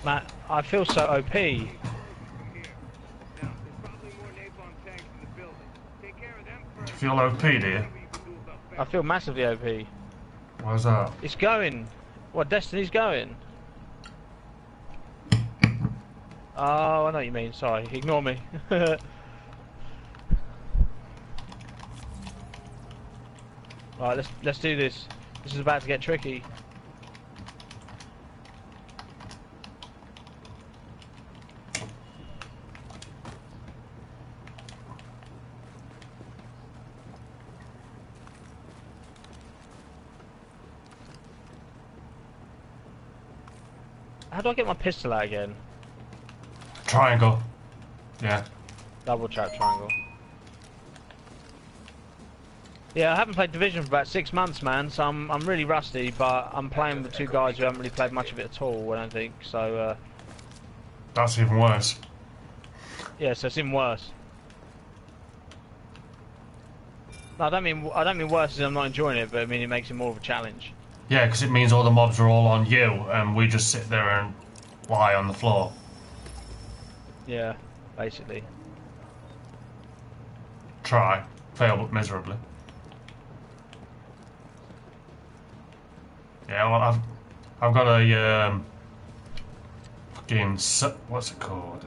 Matt, I feel so OP. Do you feel OP, do you? I feel massively OP. Why's that? It's going. What, Destiny's going? Oh, I know what you mean. Sorry, ignore me. Right, let's do this. This is about to get tricky. How do I get my pistol out again? Triangle. Yeah. Double trap triangle. Yeah, I haven't played Division for about 6 months, man, so I'm really rusty, but I'm playing with two guys who haven't really played much of it at all, I don't think, so That's even worse. yeah, so it's even worse. No, I don't mean worse as I'm not enjoying it, but I mean it makes it more of a challenge. Yeah, because it means all the mobs are all on you, and we just sit there and lie on the floor. Yeah, basically. Try. Fail but miserably. Yeah, well, I've got a fucking what's it called?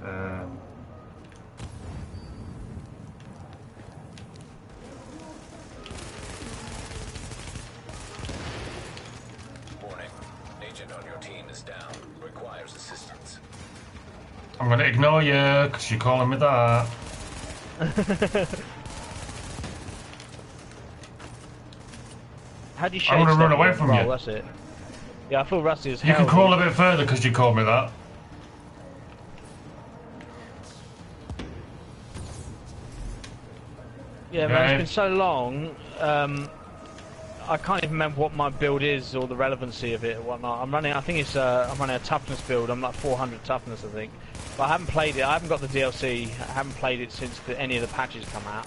Warning. Agent on your team is down. Requires assistance. I'm gonna ignore you because you're calling me that. How do you I'm gonna run away from roll? you. That's it. Yeah, I feel rusty as hell. You can crawl a bit further because you called me that. Yeah, man, it's been so long. I can't even remember what my build is or the relevancy of it or whatnot. I'm running. I think it's. I'm running a toughness build. I'm like 400 toughness, I think. But I haven't played it. I haven't got the DLC. I haven't played it since any of the patches come out.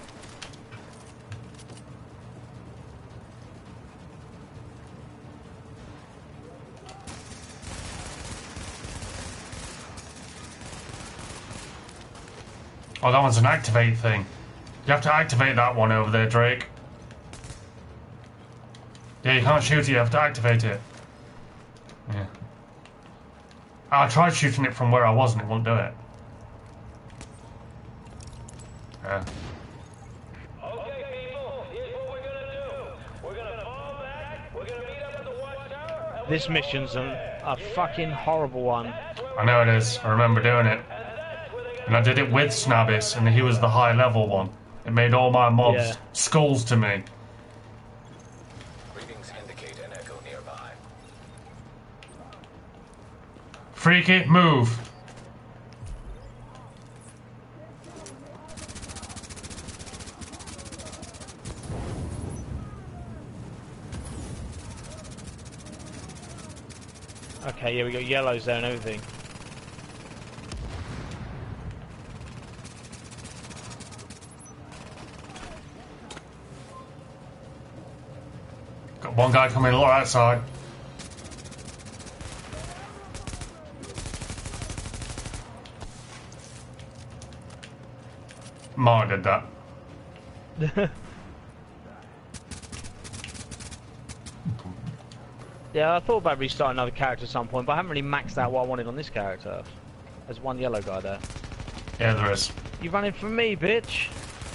Oh, that one's an activate thing. You have to activate that one over there, Drake. Yeah, you can't shoot it, you have to activate it. Yeah. I tried shooting it from where I was and it won't do it. Yeah. Okay, people, here's what we're gonna do. We're gonna fall back, we're gonna meet up at the watchtower. This mission's a fucking horrible one. I know it is. I remember doing it. And I did it with Snabbis, and he was the high level one. It made all my mobs skulls to me. Readings indicate an echo nearby. Freaky, move. Okay, yeah, we got yellows there and everything. Got one guy coming along outside. Mark did that. Yeah, I thought about restarting another character at some point, but I haven't really maxed out what I wanted on this character. There's one yellow guy there. Yeah, there is. You running from me, bitch?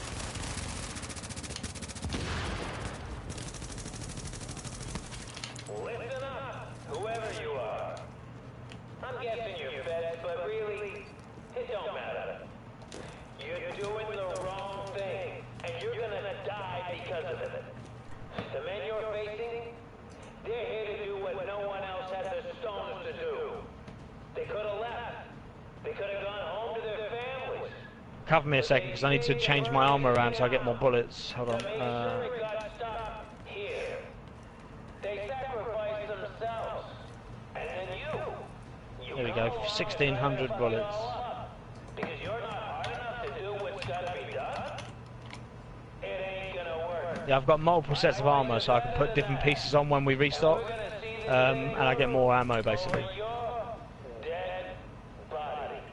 Listen up, whoever you are. I'm guessing you're fed, but really, it don't matter. You're doing the wrong thing, and you're gonna die because of it. The men you're facing, they're here to do what no one else had the stones to do. They could have left. They could have gone home to their families. Cover me a second, because I need to change my armor around so I get more bullets. Hold on. To make sure it got stopped here. They sacrificed themselves. And then you Here we go, 1,600 bullets. because you're not hard enough to do what's gotta be done. It ain't gonna work. Yeah, I've got multiple sets of armor, so I can put different pieces on when we restock. And I get more ammo, basically. You're dead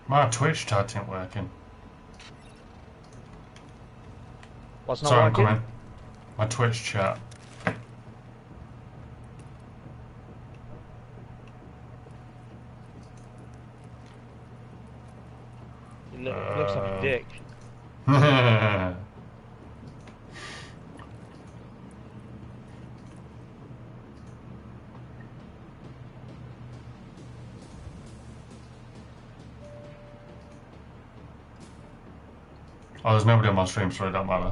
My Twitch chat ain't working. What's not Sorry, I'm working? coming. My Twitch chat. Looks like a dick. Oh, there's nobody on my stream, so it don't matter.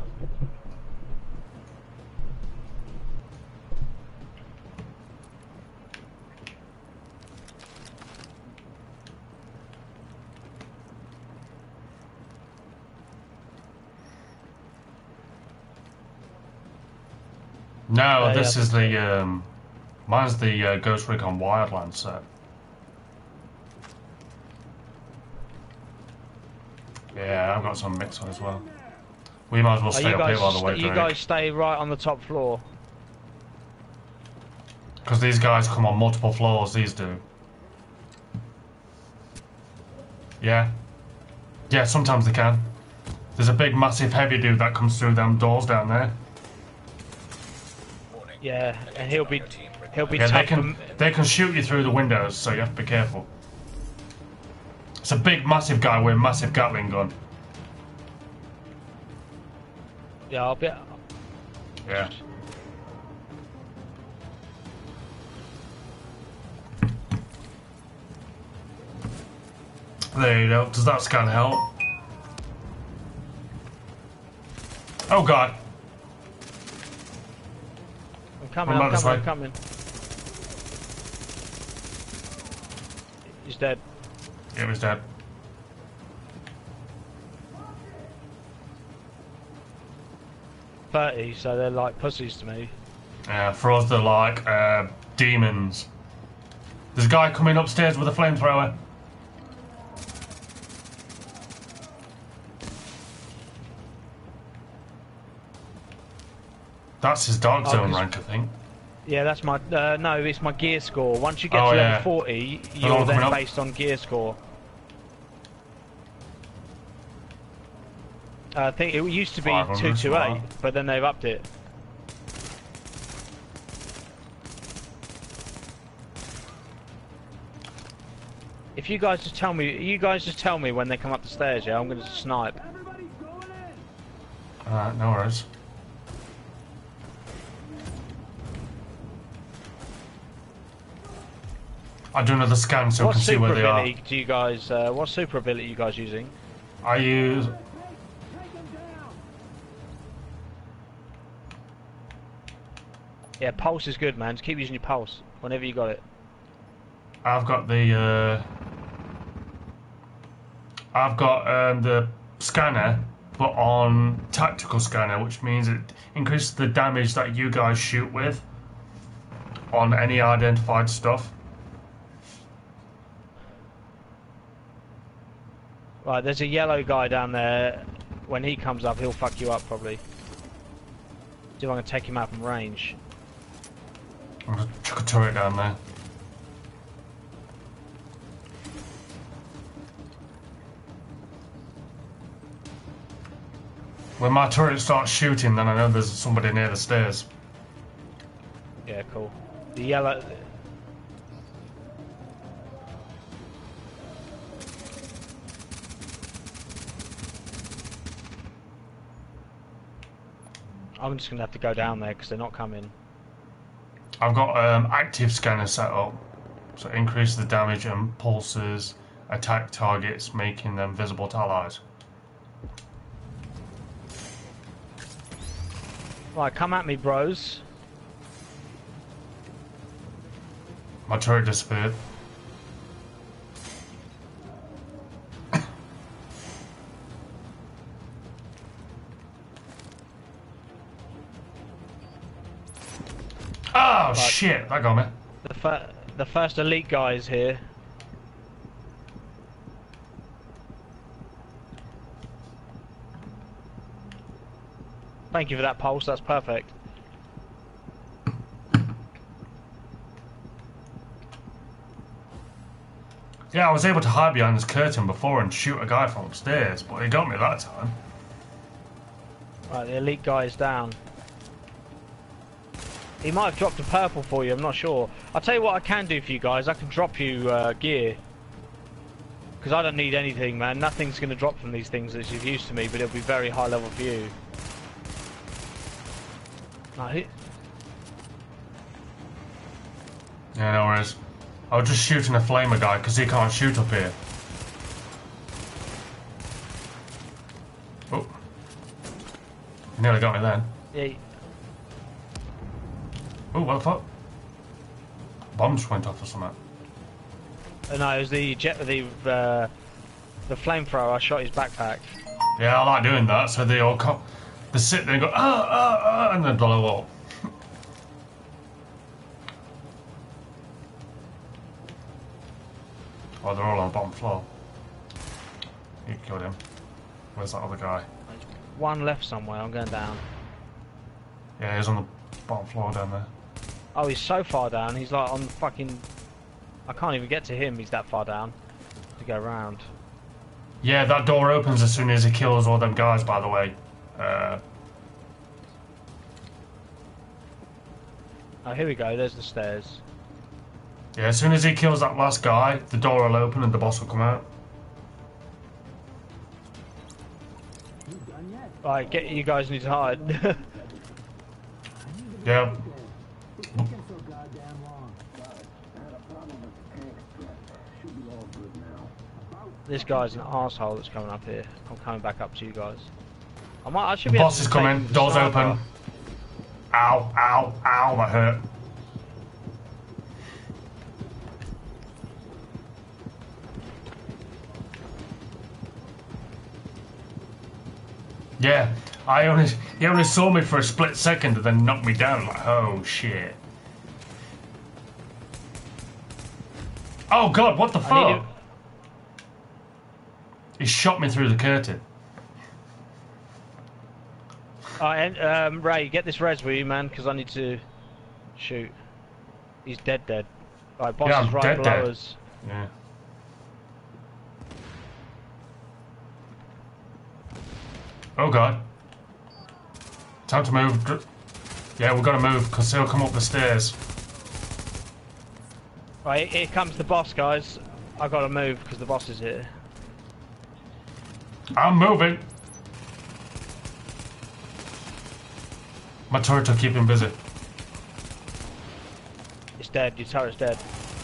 No, this is the mine's the Ghost Recon Wildlands set. Yeah, I've got some mix on as well. We might as well stay up here by the way, you guys stay right on the top floor. Because these guys come on multiple floors, these do. Yeah. Yeah, sometimes they can. There's a big, massive, heavy dude that comes through them doors down there. Yeah, and he'll be Yeah, tough. they can shoot you through the windows, so you have to be careful. It's a big, massive guy with a massive Gatling gun. Yeah, I'll be. Yeah. There you go. Does that scan help? Oh god. I'm coming. He's dead. It was dead. .30, so they're like pussies to me. Yeah, for us they're like demons. There's a guy coming upstairs with a flamethrower. That's his Dark Zone rank, I think. Yeah, that's my no, it's my gear score. Once you get to level 40, you're then based on gear score. I think it used to be 228, but then they've upped it. If you guys just tell me, when they come up the stairs, yeah, I'm going to snipe. Alright, no worries. I'll do another scan so we can see where they are. What super ability are you guys using? I use... Yeah, pulse is good, man. Just keep using your pulse whenever you got it. I've got the scanner, but on tactical scanner, which means it increases the damage that you guys shoot with on any identified stuff. Right, there's a yellow guy down there. When he comes up, he'll fuck you up probably. See if I can take him out from range. I'm gonna chuck a turret down there. When my turret starts shooting, then I know there's somebody near the stairs. Yeah, cool. The yellow... I'm just going to have to go down there because they're not coming. I've got active scanner set up, so increase the damage and pulses attack targets, making them visible to allies. Right, come at me, bros. My turret disappeared. Oh right. Shit, that got me. The first elite guy is here. Thank you for that pulse, that's perfect. Yeah, I was able to hide behind this curtain before and shoot a guy from upstairs, but he got me that time. Right, the elite guy is down. He might have dropped a purple for you, I'm not sure. I'll tell you what I can do for you guys, I can drop you gear. Because I don't need anything, man. Nothing's going to drop from these things as you've used to me, but it'll be very high level for you. No, Yeah, no worries. I was just shooting a flamer guy because he can't shoot up here. Oh. He nearly got me then. yeah, Oh, what the fuck? Bombs went off or something. no, it was the flamethrower. I shot his backpack. Yeah, I like doing that, so they all come. They sit there and go, and then blow up. Oh, they're all on the bottom floor. You killed him. Where's that other guy? One left somewhere. I'm going down. Yeah, he's on the bottom floor down there. Oh, he's so far down. He's like on the fucking. I can't even get to him. He's that far down to go around. Yeah, that door opens as soon as he kills all them guys, by the way. Oh, here we go. There's the stairs. Yeah, as soon as he kills that last guy, the door will open and the boss will come out. Right, you guys need to hide. Yeah. This guy's an arsehole that's coming up here. I'm coming back up to you guys. I should The be able boss to is take coming. the Door's sniper. open. Ow, ow, ow, that hurt. Yeah, he only saw me for a split second and then knocked me down. Like, oh shit. Oh god, what the fuck? He shot me through the curtain. Ray, get this res with you, man, because I need to shoot. He's dead. Right, boss Yeah, is I'm right dead, below dead. us. Yeah. Oh god. Time to move. Yeah, we've got to move because he'll come up the stairs. Right, here comes the boss, guys. I gotta move because the boss is here. I'm moving. My turret will keep him busy. It's dead. Your turret's dead.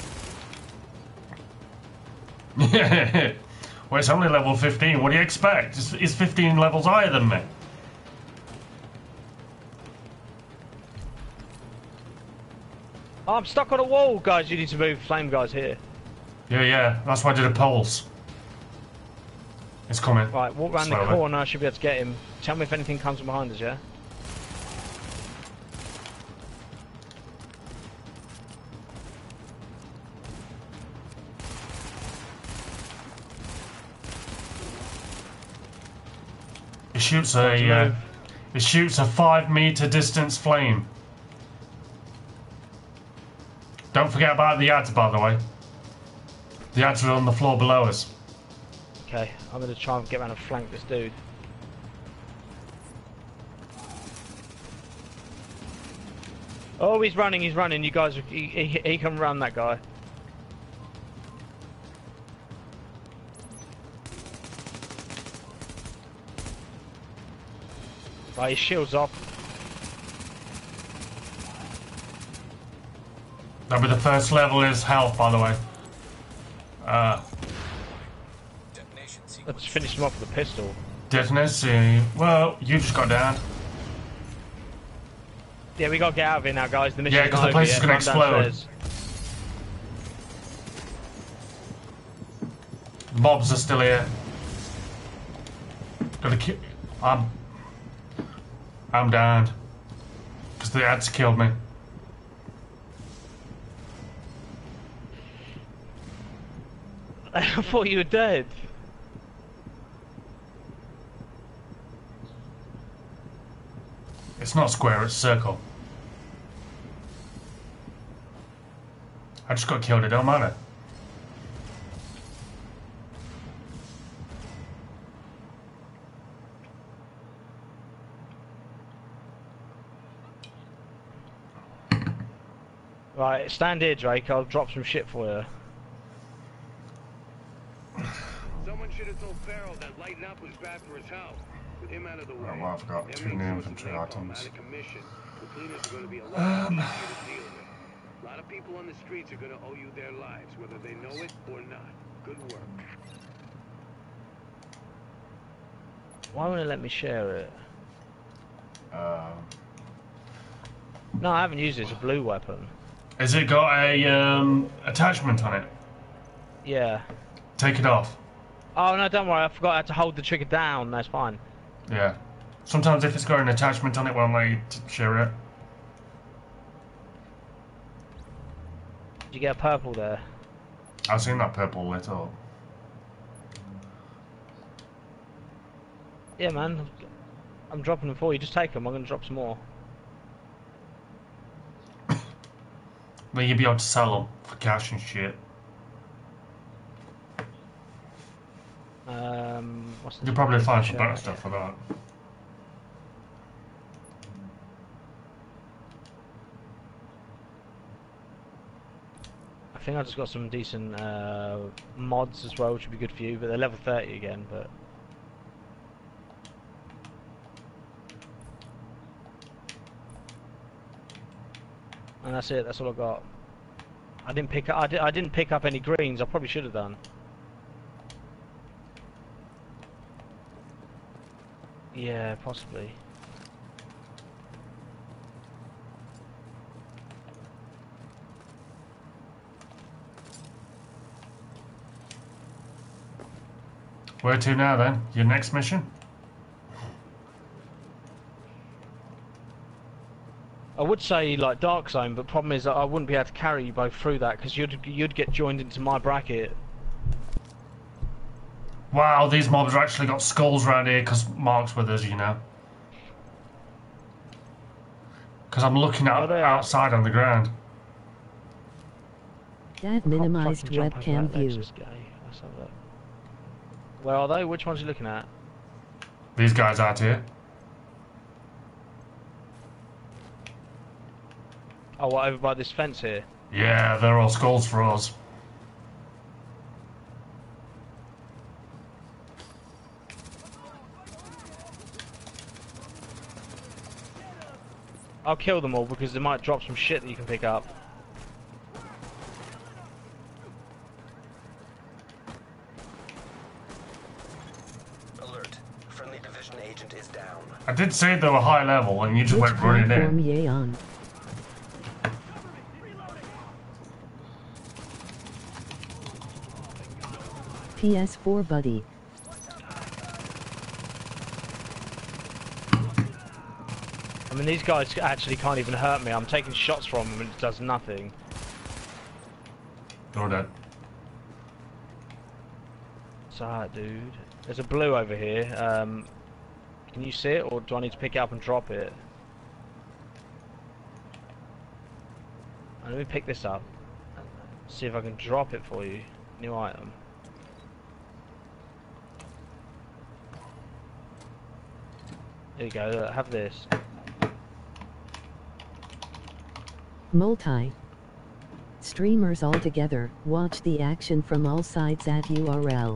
Well, it's only level 15. What do you expect? It's 15 levels higher than me. Oh, I'm stuck on a wall, guys. You need to move. Flame guy's here. Yeah. That's why I did a pulse. It's coming. Right, walk around the Slowly. corner. I should be able to get him. Tell me if anything comes from behind us, yeah? It shoots a 5-meter distance flame. Don't forget about the ads, by the way. The ads are on the floor below us. Okay, I'm gonna try and get around and flank this dude. Oh, he's running. You guys, he can run, that guy. Right, his shield's off. That'll be the first level is health, by the way. Detonation Let's sequence. finish him off with a pistol. Detonate. Well, you just got down. Yeah, we gotta get out of here now, guys. The mission's Yeah, 'cause not the place over is yet. gonna Run explode. downstairs. Mobs are still here. Gotta kill. I'm down. Because the ads killed me. I thought you were dead. It's not square, it's circle. I just got killed, it don't matter. Right, stand here, Drake. I'll drop some shit for you. Someone should have told Farrell that lighting up was bad for his health. With him out of the way. Well, I've got 2 new infantry items. Out of commission. The cleaners are going to be a lot easier to deal with. A lot of people on the streets are going to owe you their lives, whether they know it or not. Good work. Why won't it let me share it? No, I haven't used it. It's a blue weapon. Has it got a attachment on it? Yeah. Take it off. Oh no, don't worry. I forgot I had to hold the trigger down. That's fine. Yeah. Sometimes if it's got an attachment on it, won't let you share it. Did you get a purple there? I've seen that purple lit up. Yeah, man. I'm dropping them for you. Just take them. I'm going to drop some more. Then you'll be able to sell them for cash and shit. What's the You'll probably find some better stuff for that. I think I just got some decent mods as well, which would be good for you, but they're level 30 again, but... And that's it, that's all I got. I didn't pick up, I didn't pick up any greens, I probably should have done. Yeah, possibly. Where to now then? Your next mission? I would say like Dark Zone, but problem is that I wouldn't be able to carry you both through that because you'd get joined into my bracket. Wow, these mobs are actually got skulls around here because Mark's with us, you know. Because I'm looking out outside on the ground. Dad minimized webcam view. Where are they? Which ones are you looking at? These guys out here. Oh, what, over by this fence here? Yeah, they're all skulls for us. I'll kill them all because they might drop some shit that you can pick up. Alert. Friendly division agent is down. I did say they were high level and you just Which went running platform in. yay on? PS4 buddy. I mean, these guys actually can't even hurt me. I'm taking shots from them and it does nothing. You're dead. It's alright, dude. There's a blue over here. Can you see it, or do I need to pick it up and drop it? Let me pick this up. See if I can drop it for you. New item. There you go. Look, have this. Multi. Streamers all together, watch the action from all sides at URL.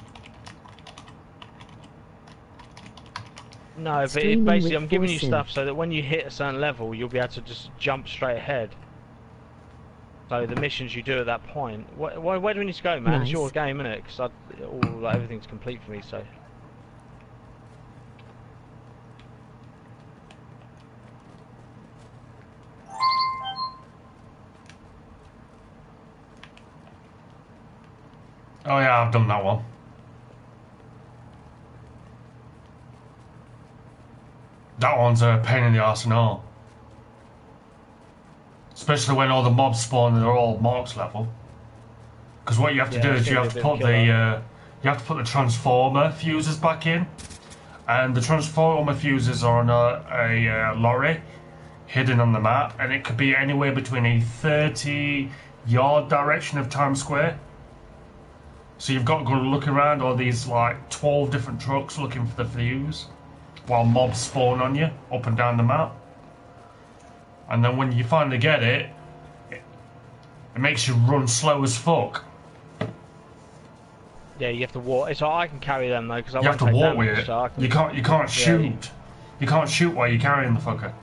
No, but Streaming basically with I'm giving you Forsen. stuff so that when you hit a certain level, you'll be able to just jump straight ahead. So the missions you do at that point. Where do we need to go, man? Nice. It's your game, innit? Because like, everything's complete for me, so... Oh yeah, I've done that one. That one's a pain in the arse and all. Especially when all the mobs spawn and they're all Mark's level. Because what you have to Yeah, do it's is you gonna have be to a put bit the killer. you have to put the transformer fuses back in, and the transformer fuses are on a lorry hidden on the map, and it could be anywhere between a 30-yard direction of Times Square. So you've got to go look around all these like 12 different trucks looking for the fuse, while mobs spawn on you up and down the map. And then when you finally get it, makes you run slow as fuck. Yeah, you have to walk. So I can carry them though, because I You have won't to take walk with damage. it. So I can... You can't shoot. You can't shoot while you're carrying the fucker.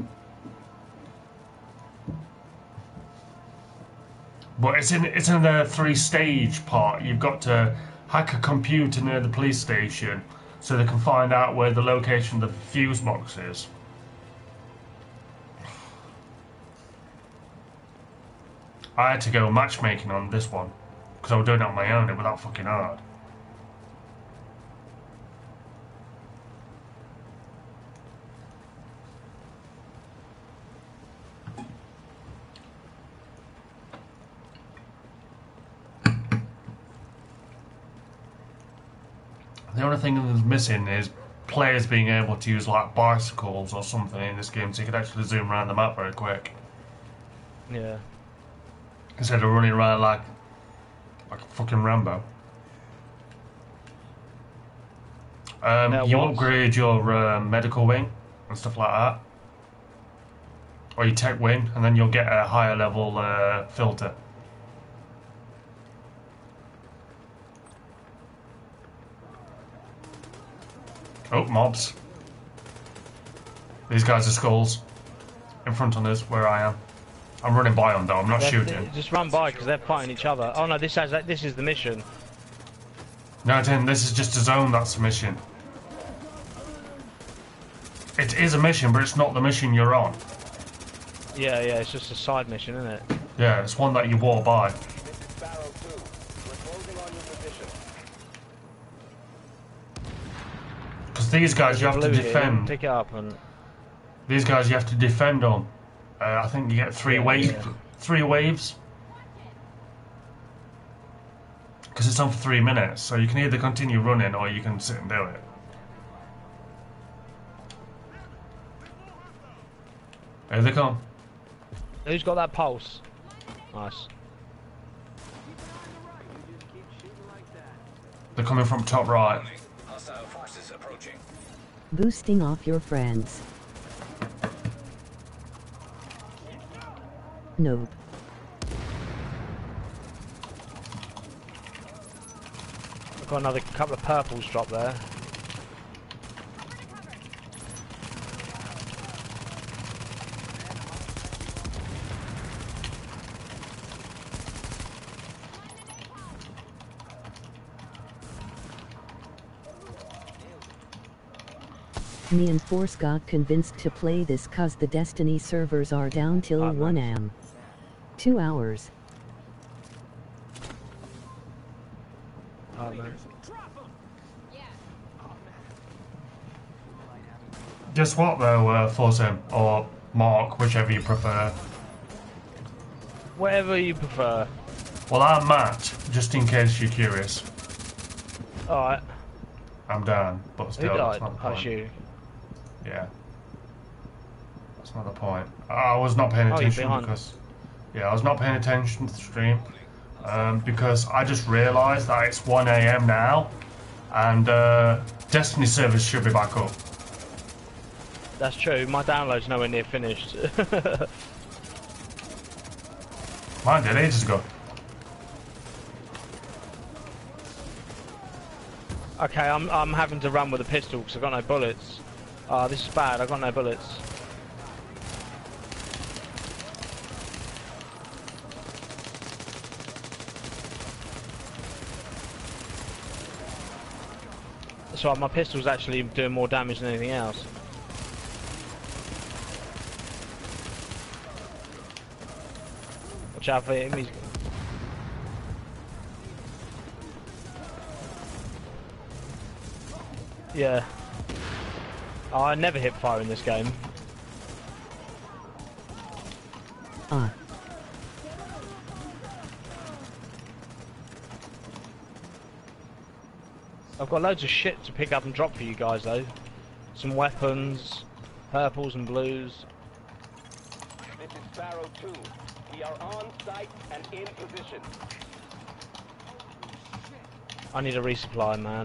But it's in the 3-stage part. You've got to hack a computer near the police station so they can find out where the location of the fuse box is. I had to go matchmaking on this one because I was doing it on my own. It was that fucking hard. The only thing that's missing is players being able to use like bicycles or something in this game so you could actually zoom around the map very quick. Yeah. Instead of running around like a fucking Rambo. You upgrade your medical wing and stuff like that. Or your tech wing, and then you'll get a higher level filter. Oh, mobs. These guys are skulls. In front on us, where I am. I'm running by them though, I'm not shooting. Just run by, because they're fighting each other. Oh no, this is the mission. No, Tim, this is just a zone, that's a mission. It is a mission, but it's not the mission you're on. Yeah, it's just a side mission, isn't it? Yeah, it's one that you walk by. This is Sparrow 2. We're closing on your position. Because these guys you have to Blue here, defend. pick it up and... These guys you have to defend on. I think you get three waves. Because it's on for 3 minutes, so you can either continue running or you can sit and do it. Here they come. Who's got that pulse? Nice. They're coming from top right. Hostile forces approaching. Boosting off your friends. Nope. I've got another couple of purples drop there. Me and Force got convinced to play this cause the Destiny servers are down till 1 am. 2 hours. Oh, man. Guess what though, Forsim, or Mark, whichever you prefer. Whatever you prefer. Well, I'm Matt, just in case you're curious. Alright. I'm Dan, but Who still, that's died? not the Oh, point. you. Yeah. That's not the point. I was not paying you're attention behind. because... Yeah, I was not paying attention to the stream. Because I just realised that it's 1 AM now, and Destiny servers should be back up. That's true, my download's nowhere near finished. Mine did ages ago. Okay, I'm having to run with a pistol because I've got no bullets. This is bad, I've got no bullets. So my pistol's actually doing more damage than anything else. Watch out for him, yeah. Oh, I never hit fire in this game. I've got loads of shit to pick up and drop for you guys though. Some weapons, purples and blues. This is Sparrow 2. We are on site and in position. I need a resupply, man.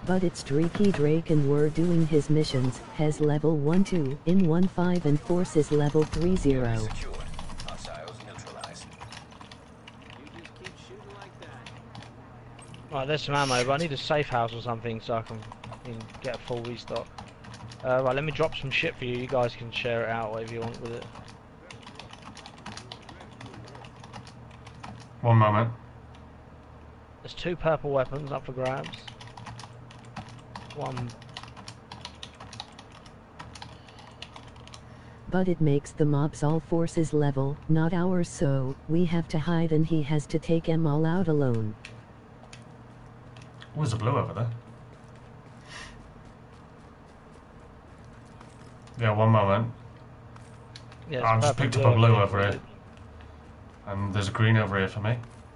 But it's Streaky Drake and we're doing his missions. Has level 1-2, in 1-5 and forces level 3-0. Secured. Hostiles neutralized. Right, there's some ammo, but I need a safe house or something so I can get a full restock. Right, let me drop some shit for you. You guys can share it out whatever you want with it. One moment. There's 2 purple weapons up for grabs. One. But it makes the mobs all forces level, not ours, so we have to hide and he has to take them all out alone. Where's the blue over there? Yeah, one moment. Yeah, I've just purple picked up a blue over here. here. And there's a green over here for me.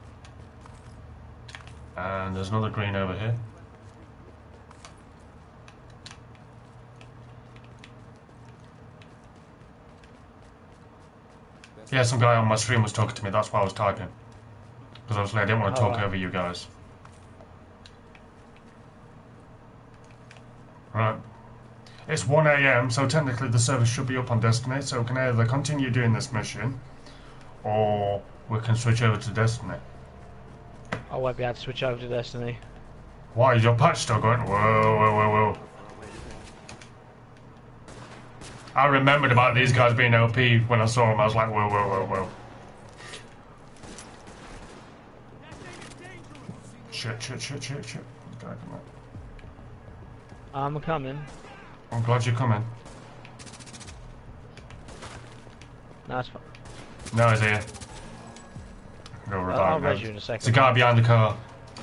And there's another green over here. Yeah, some guy on my stream was talking to me, that's why I was typing. Because obviously I didn't want to talk over you guys. Right. It's 1 AM, so technically the server should be up on Destiny, so we can either continue doing this mission, or we can switch over to Destiny. I won't be able to switch over to Destiny. Why is your patch still going? Whoa, whoa, whoa, whoa. I remembered about these guys being OP when I saw them. I was like, whoa, whoa, whoa, whoa. Shit, shit, shit, shit, shit. Okay, come on. I'm coming. I'm glad you're coming. No, it's fine. No, he's here. Go I'll revive res him. you in a second. There's a guy behind the car.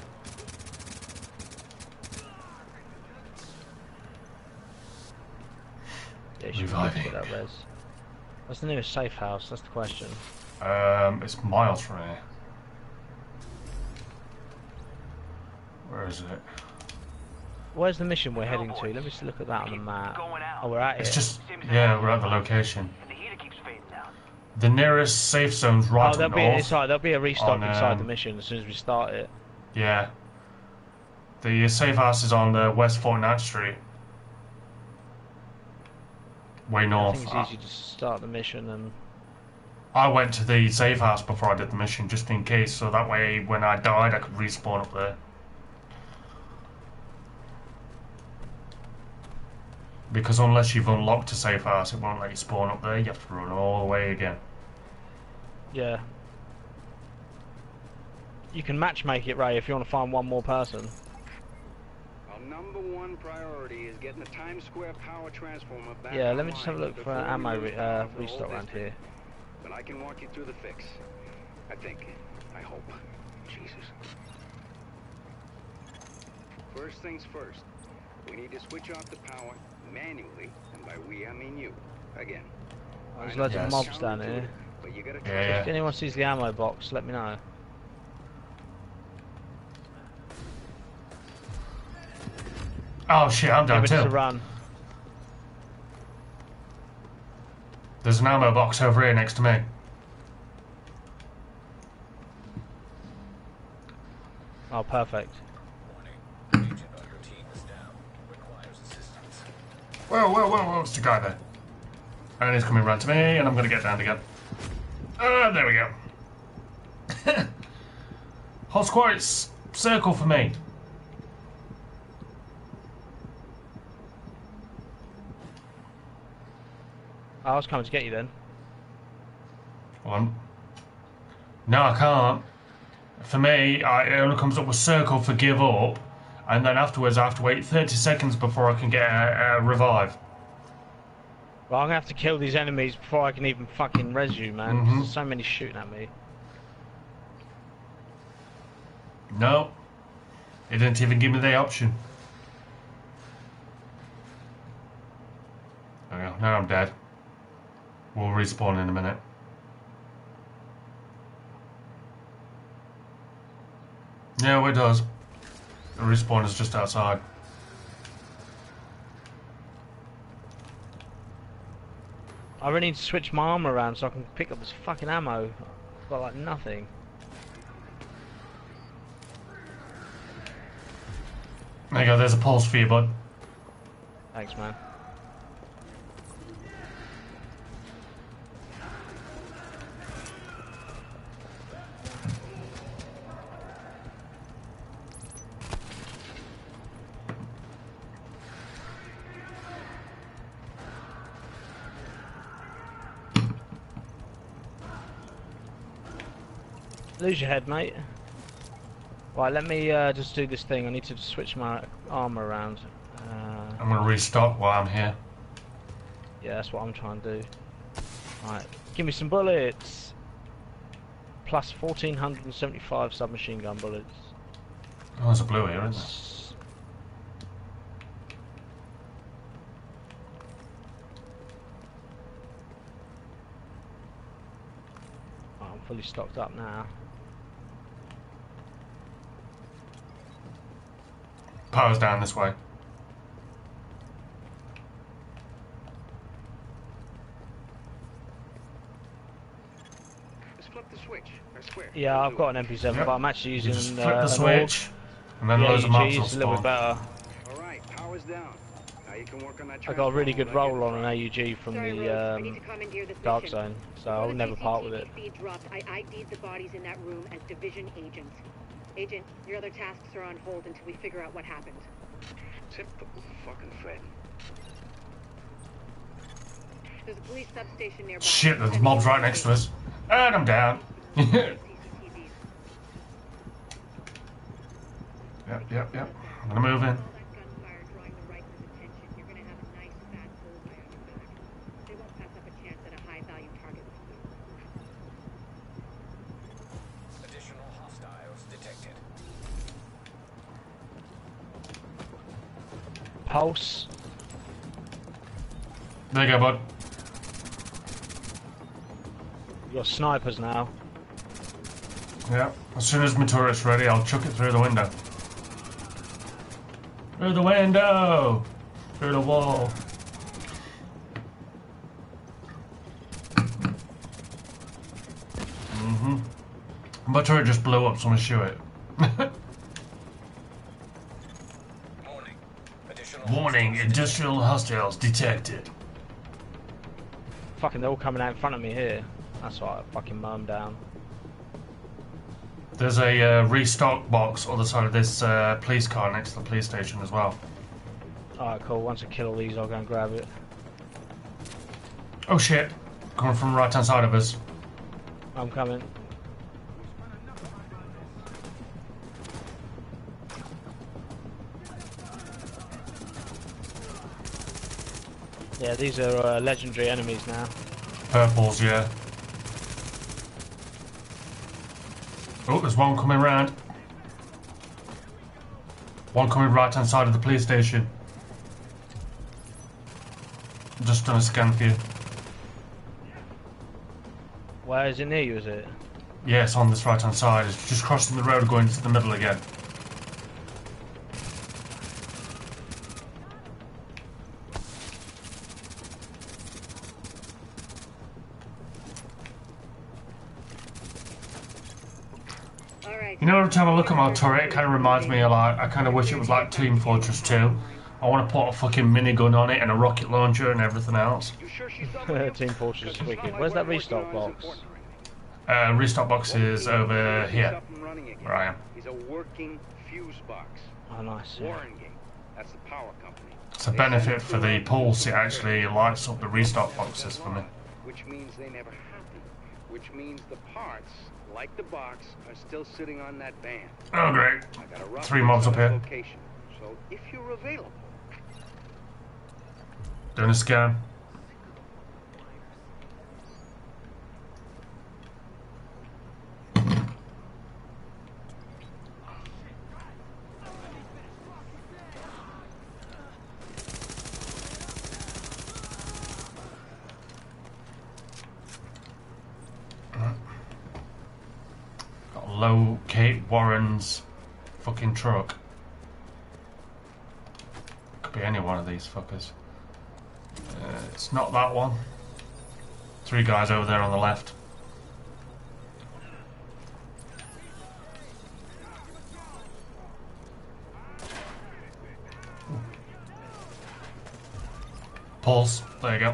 Yeah, you should Reviving. get that res. What's the nearest safe house? That's the question. It's miles from here. Where is it? Where's the mission we're heading to? Let me just look at that on the map. Oh, we're at it. It's just, yeah, we're at the location. The heater keeps fading out. The nearest safe zone's right Oh, there'll up be, north. there'll be a restock on, inside the mission as soon as we start it. Yeah. The safe house is on West 49th Street. Way I north. think it's easy to start the mission and... I went to the safe house before I did the mission, just in case, so that way when I died I could respawn up there. Because unless you've unlocked a safe house, it won't let you spawn up there. You have to run all the way again. Yeah. You can matchmake it, Ray, if you want to find one more person. Our number one priority is getting the Times Square power transformer back. Yeah, let me just have a online look for before we ammo lose power for the whole restock around district. here. But I can walk you through the fix. I think. I hope. Jesus. First things first. We need to switch off the power manually, and by we I mean you. Again. There's loads of Yes. mobs down here. But you gotta Yeah, If yeah. anyone sees the ammo box, let me know. Oh shit, I'm down Give it too. a run. There's an ammo box over here next to me. Oh, perfect. Warning. Agent on your team is down. Requires assistance. Whoa, whoa, whoa, whoa, it's the guy there. And he's coming round to me, and I'm going to get down again. There we go. Whole squad, it's circle for me. I was coming to get you then. Well, no, I can't. For me, it only comes up with circle for give up, and then afterwards I have to wait 30 seconds before I can get a revive. Well, I'm gonna have to kill these enemies before I can even fucking res you, man. 'Cause there's so many shooting at me. No, it didn't even give me the option. There we go, now I'm dead. We'll respawn in a minute. Yeah, it does. The respawn is just outside. I really need to switch my armor around so I can pick up this fucking ammo. I've got like nothing. There you go, there's a pulse for you, bud. Thanks, man. Lose your head, mate. Right, let me just do this thing. I need to switch my armor around. I'm gonna restock while I'm here. Yeah, that's what I'm trying to do. Right, give me some bullets. Plus 1,475 submachine gun bullets. Oh, there's a blue here, isn't there? Oh, I'm fully stocked up now. Power's down this way. Just flip the switch. I swear. Yeah, I've got an MP7, Yep. but I'm actually You using just flip the an switch, and then AUG. loads of mobs will It's a little bit spawn. better. All right, power's down. Now you can work on that. I got a really good transformer roll like on an AUG from Sorry, the Rose, I need to commandeer this Dark mission. Zone, so Before I'll the never part with it. CCTV feed dropped, I ID'd the bodies in that room as division agents. Agent, your other tasks are on hold until we figure out what happened. Typical fucking Fred. There's a police substation nearby. Shit, there's mobs right next to us. And I'm down. CCTV. Yep. I'm gonna move in. All that gunfire drawing the rifle's attention. You're gonna have a nice fat bullseye on your back. They won't pass up a chance at a high-value target with you. Additional hostiles detected. Pulse. There you go, bud. You got snipers now. Yeah. As soon as my turret's ready, I'll chuck it through the window. Through the window! Through the wall. My turret just blew up, so I'm gonna shoot it. Warning. Additional Warning, hostiles industrial hostiles detected. Fucking, they're all coming out in front of me here. That's why I fucking mow them down. There's a restock box other side of this police car next to the police station as well. Alright, cool. Once I kill all these, I'll go and grab it. Oh shit! Coming from the right hand side of us. I'm coming. Yeah, these are legendary enemies now. Purples, yeah. Oh, there's one coming round. One coming right hand side of the police station. I'm just done a scan for you. Where is it near you, is it? Yeah, it's on this right hand side. It's just crossing the road going into the middle again. All right. You know, every time I look at my turret, it kind of reminds me of like, I kind of wish it was like Team Fortress 2. I want to put a fucking minigun on it and a rocket launcher and everything else. You sure she's done with you? Team Fortress 'Cause is it's wicked. not like Where's what that I'm working restock on is box? important or anything. Restock box is over He's here, up and running again. where I am. He's a working fuse box. Oh, nice. Yeah. Warringate. That's the power company. It's a benefit for the pulse, it actually lights up the restock boxes for me. Which means they never happen. Which means the parts, like the box, are still sitting on that van. Oh great. I got a rough 3 mobs up precise here. location. So if you're available, Doing a scan. Got to locate Warren's fucking truck. Could be any one of these fuckers. It's not that one. 3 guys over there on the left. Pulse. There you go.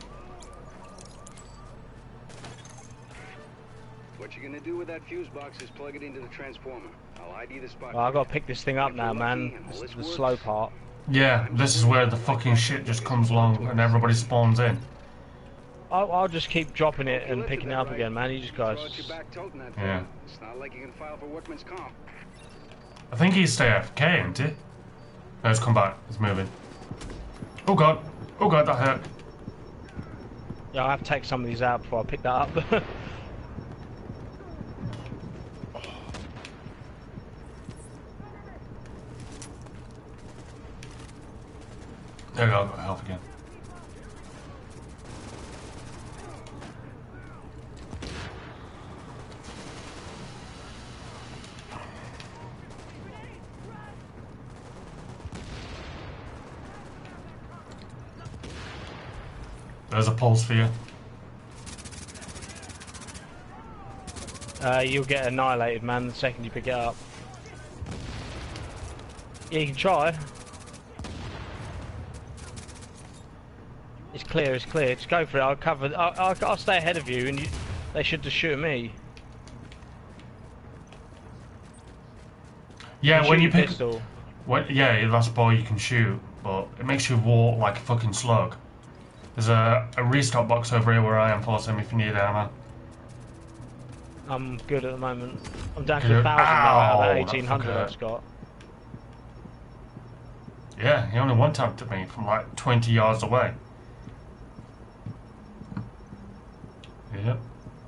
What you're gonna do with that fuse box is plug it into the transformer. I'll ID the spot. Well, I've got to pick this thing up now, man. This is the slow part. Yeah, this is where the fucking shit just comes along and everybody spawns in. I'll just keep dropping it and picking it up again, man. You just guys. Yeah. It's not like you can file for workman's comp. I think he's stay AFK, isn't he? No, it's come back. It's moving. Oh god. Oh god, that hurt. Yeah, I have to take some of these out before I pick that up. There we go, I've got health again. There's a pulse for you. You'll get annihilated, man, the second you pick it up. Yeah, you can try. It's clear, it's clear. Just go for it. I'll cover. I'll stay ahead of you, and they should just shoot me. Yeah, when you pick. Pistol. Yeah, that's a boy you can shoot, but it makes you walk like a fucking slug. There's a restock box over here where I am, Possum, if you need ammo. I'm good at the moment. I'm down to Good. 1,000 now out of Ow, that that 1,800 fucker. I've just got. Yeah, he only one-tapped at me from like 20 yards away. Yep.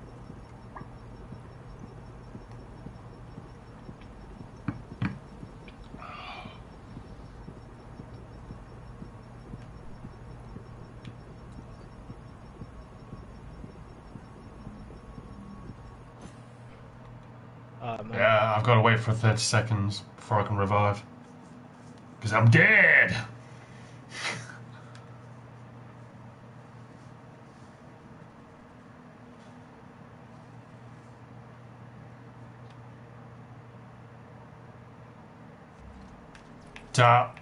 Man. Yeah, I've got to wait for 30 seconds before I can revive. Because I'm dead! Tap.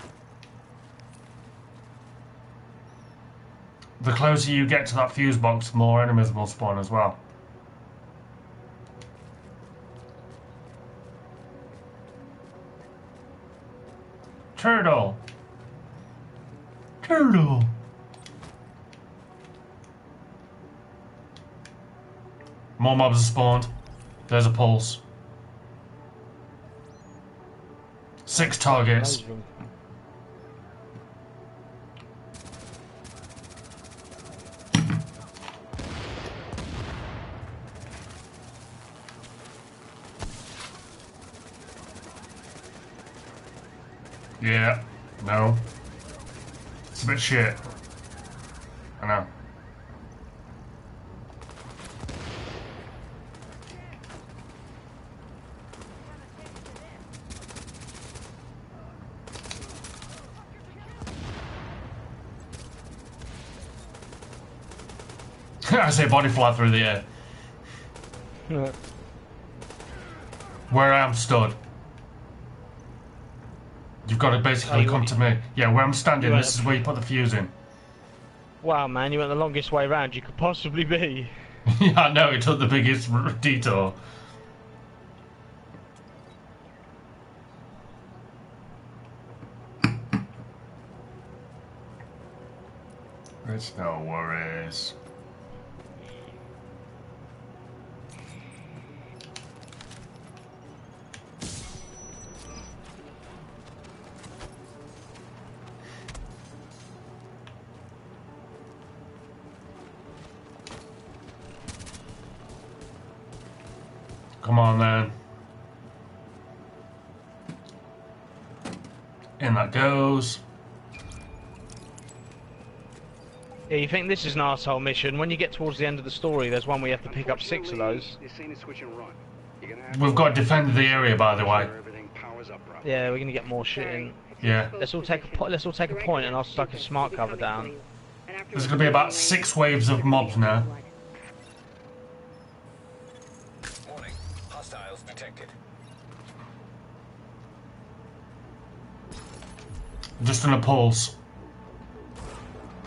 The closer you get to that fuse box, the more enemies will spawn as well. Turtle! Turtle! More mobs have spawned. There's a pulse. 6 targets. Loads of them. Yeah. No. It's a bit shit. I know. I say body fly through the air. Where I am stood. You've got to basically come to me. Yeah, where I'm standing, this is where you put the fuse in. Wow, man, you went the longest way round you could possibly be. Yeah, I know, it took the biggest detour. It's no worries. Come on, then. In that goes. Yeah, you think this is an arsehole mission. When you get towards the end of the story, there's one where you have to pick up 6 of those. This ain't a switch and run. You're gonna have We've got to defend the area, by the way. everything powers up properly. Yeah, we're gonna get more shit in. Yeah. Let's all take a point, and I'll stuck a smart cover down. There's going to be about 6 waves of mobs now. Warning. Hostiles detected. Just on a pulse.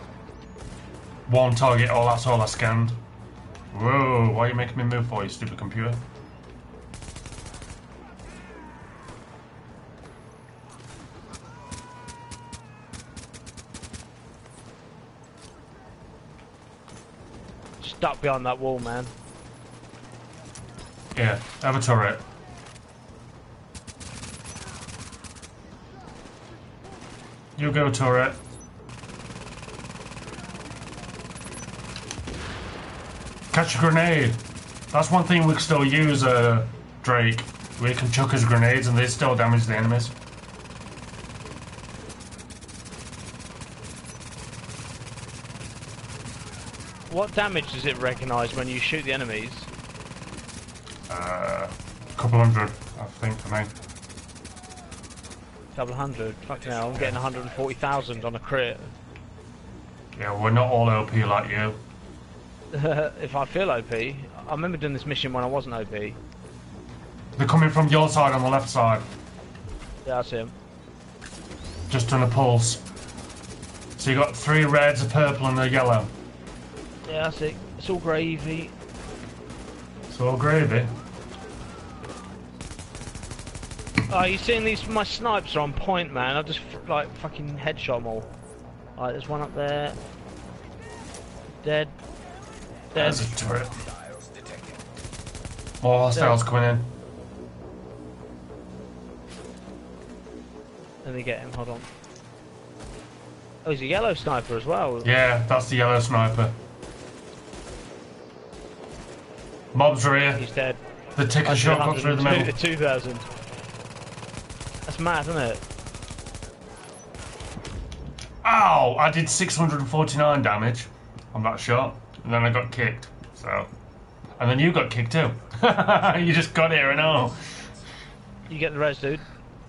One target, oh, that's all I scanned. Whoa, why are you making me move for, you stupid computer? Stuck behind that wall, man. Yeah, have a turret. You go, turret. Catch a grenade. That's one thing we can still use, Drake. We can chuck his grenades and they still damage the enemies. What damage does it recognise when you shoot the enemies? A couple hundred, I think, for me. Couple hundred. Fucking hell, I'm getting 140,000 on a crit. Yeah, we're not all OP like you. If I feel OP, I remember doing this mission when I wasn't OP. They're coming from your side on the left side. Yeah, I see him. Just on a pulse. So you got 3 reds, a purple and a yellow. Yeah, that's it. It's all gravy. It's all gravy. Oh, you seeing these? My snipes are on point, man. I just like fucking headshot them all. Alright, there's one up there. Dead. Dead. There's a turret. More hostiles coming in. Let me get him. Hold on. Oh, he's a yellow sniper as well. Yeah, that's the yellow sniper. Mobs are here. He's dead. The ticker shot got through the middle. 2,000. That's mad, isn't it? Ow! I did 649 damage on that shot, and then I got kicked. So, and then you got kicked too. You just got here and all. You get the res, dude.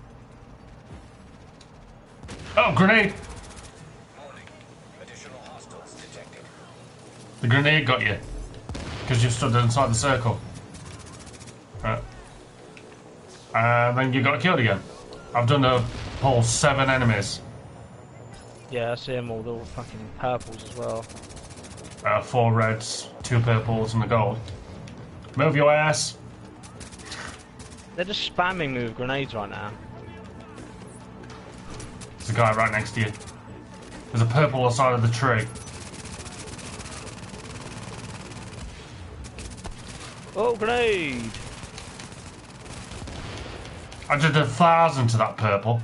Oh, grenade! Warning. Additional hostiles detected. The grenade got you because you stood inside the circle. Right. And then you got killed again. I've done a pull 7 enemies. Yeah, I see them all. They're all fucking purples as well. 4 reds, 2 purples, and a gold. Move your ass. They're just spamming me with grenades right now. There's a guy right next to you. There's a purple on the side of the tree. Oh, grenade! I did 1,000 to that purple.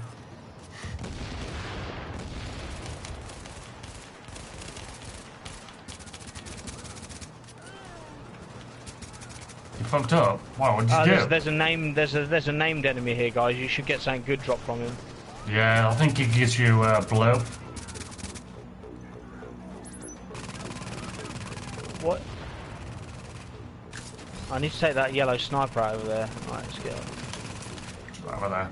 You fucked up. Wow, what did you do? There's a name. There's a named enemy here, guys. You should get something good drop from him. Yeah, I think it gives you blue. What? I need to take that yellow sniper out over there. Right, let's get it. Over there.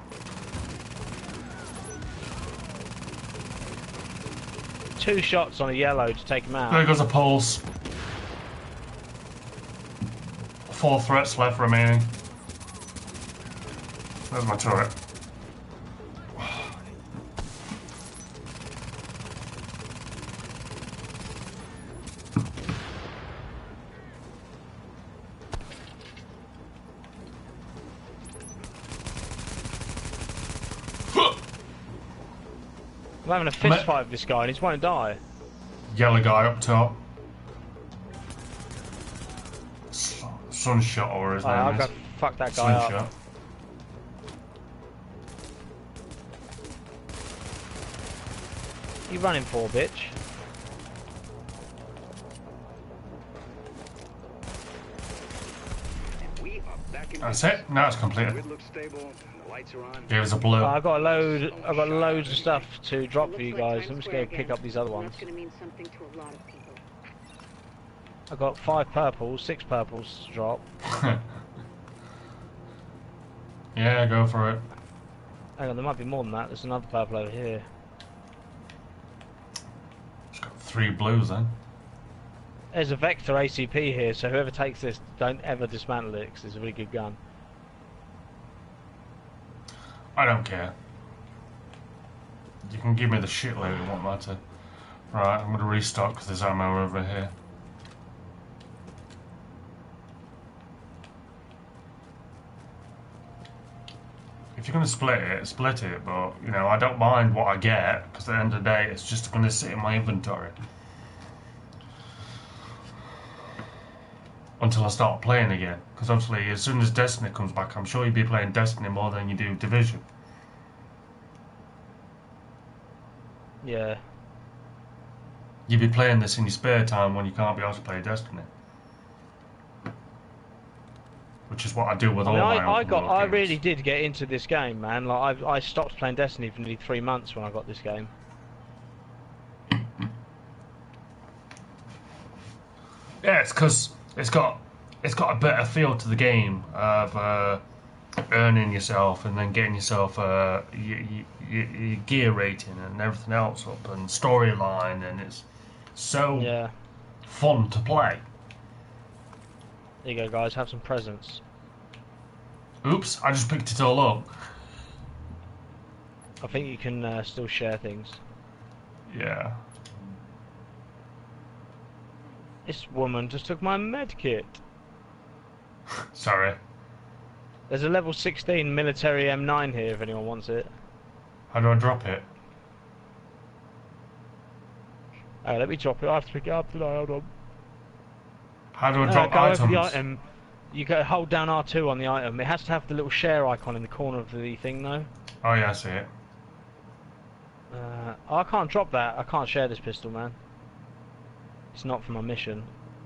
Two shots on a yellow to take him out. There goes a pulse. 4 threats left remaining. There's my turret. I'm having a fist fight with this guy and he just won't die. Yellow guy up top. Sunshot or his name I'll is. go fuck that guy up. Sunshot. You running for, bitch? We are back in That's it. Now it's completed. Grid looks stable. The lights are on. Gave us a blue. I've got loads of stuff to drop for you guys. I'm just going to pick up these other ones. That's going to mean something to a lot of people. I've got 5 purples, 6 purples to drop. Yeah, go for it. Hang on, there might be more than that. There's another purple over here. It's got 3 blues then. There's a Vector ACP here, so whoever takes this, don't ever dismantle it, because it's a really good gun. I don't care. You can give me the shit load, it won't matter. Right, I'm gonna restock because there's ammo over here. If you're gonna split it, but you know, I don't mind what I get because at the end of the day, it's just gonna sit in my inventory until I start playing again. Because obviously, as soon as Destiny comes back, I'm sure you'll be playing Destiny more than you do Division. Yeah. You'll be playing this in your spare time when you can't be asked to play Destiny. Which is what I do with all my open world I games. really did get into this game, man. Like I stopped playing Destiny for nearly 3 months when I got this game. Yeah, it's because it's got a better feel to the game of earning yourself and then getting yourself your gear rating and everything else up and storyline, and it's so Yeah. fun to play. There you go, guys. Have some presents. Oops, I just picked it all up. I think you can still share things. Yeah. This woman just took my med kit. Sorry. There's a level 16 military M9 here if anyone wants it. How do I drop it? Let me drop it. I have to pick it up tonight. Hold on. How do I drop Go items? over the item. You go hold down R2 on the item. It has to have the little share icon in the corner of the thing, though. Oh yeah, I see it. I can't drop that. I can't share this pistol, man. It's not for my mission.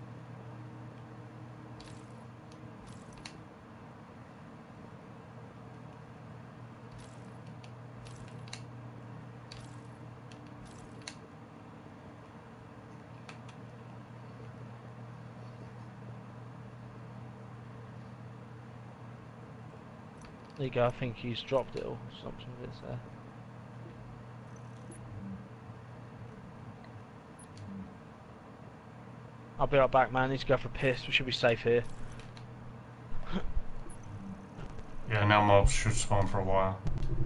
There you go, I think he's dropped it or something of it's there. I'll be right back, man. I need to go for a piss. We should be safe here. Yeah, now mobs should spawn for a while.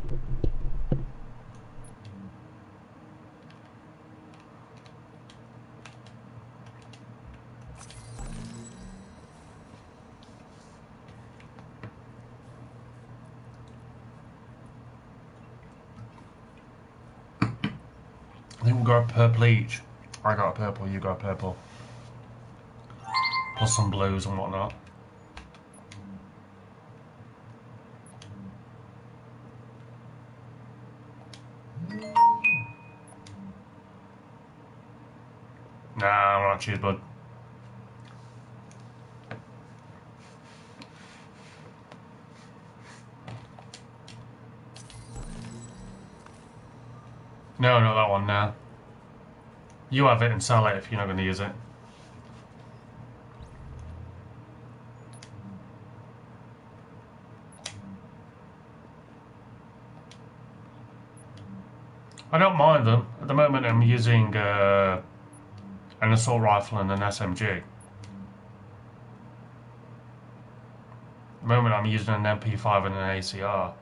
I think we got a purple each. I got a purple, you got a purple. Plus some blues and whatnot. Nah, I'm not cheers, bud. No, not that one, now. You have it and sell it if you're not going to use it. I don't mind them. At the moment I'm using an assault rifle and an SMG. At the moment I'm using an MP5 and an ACR.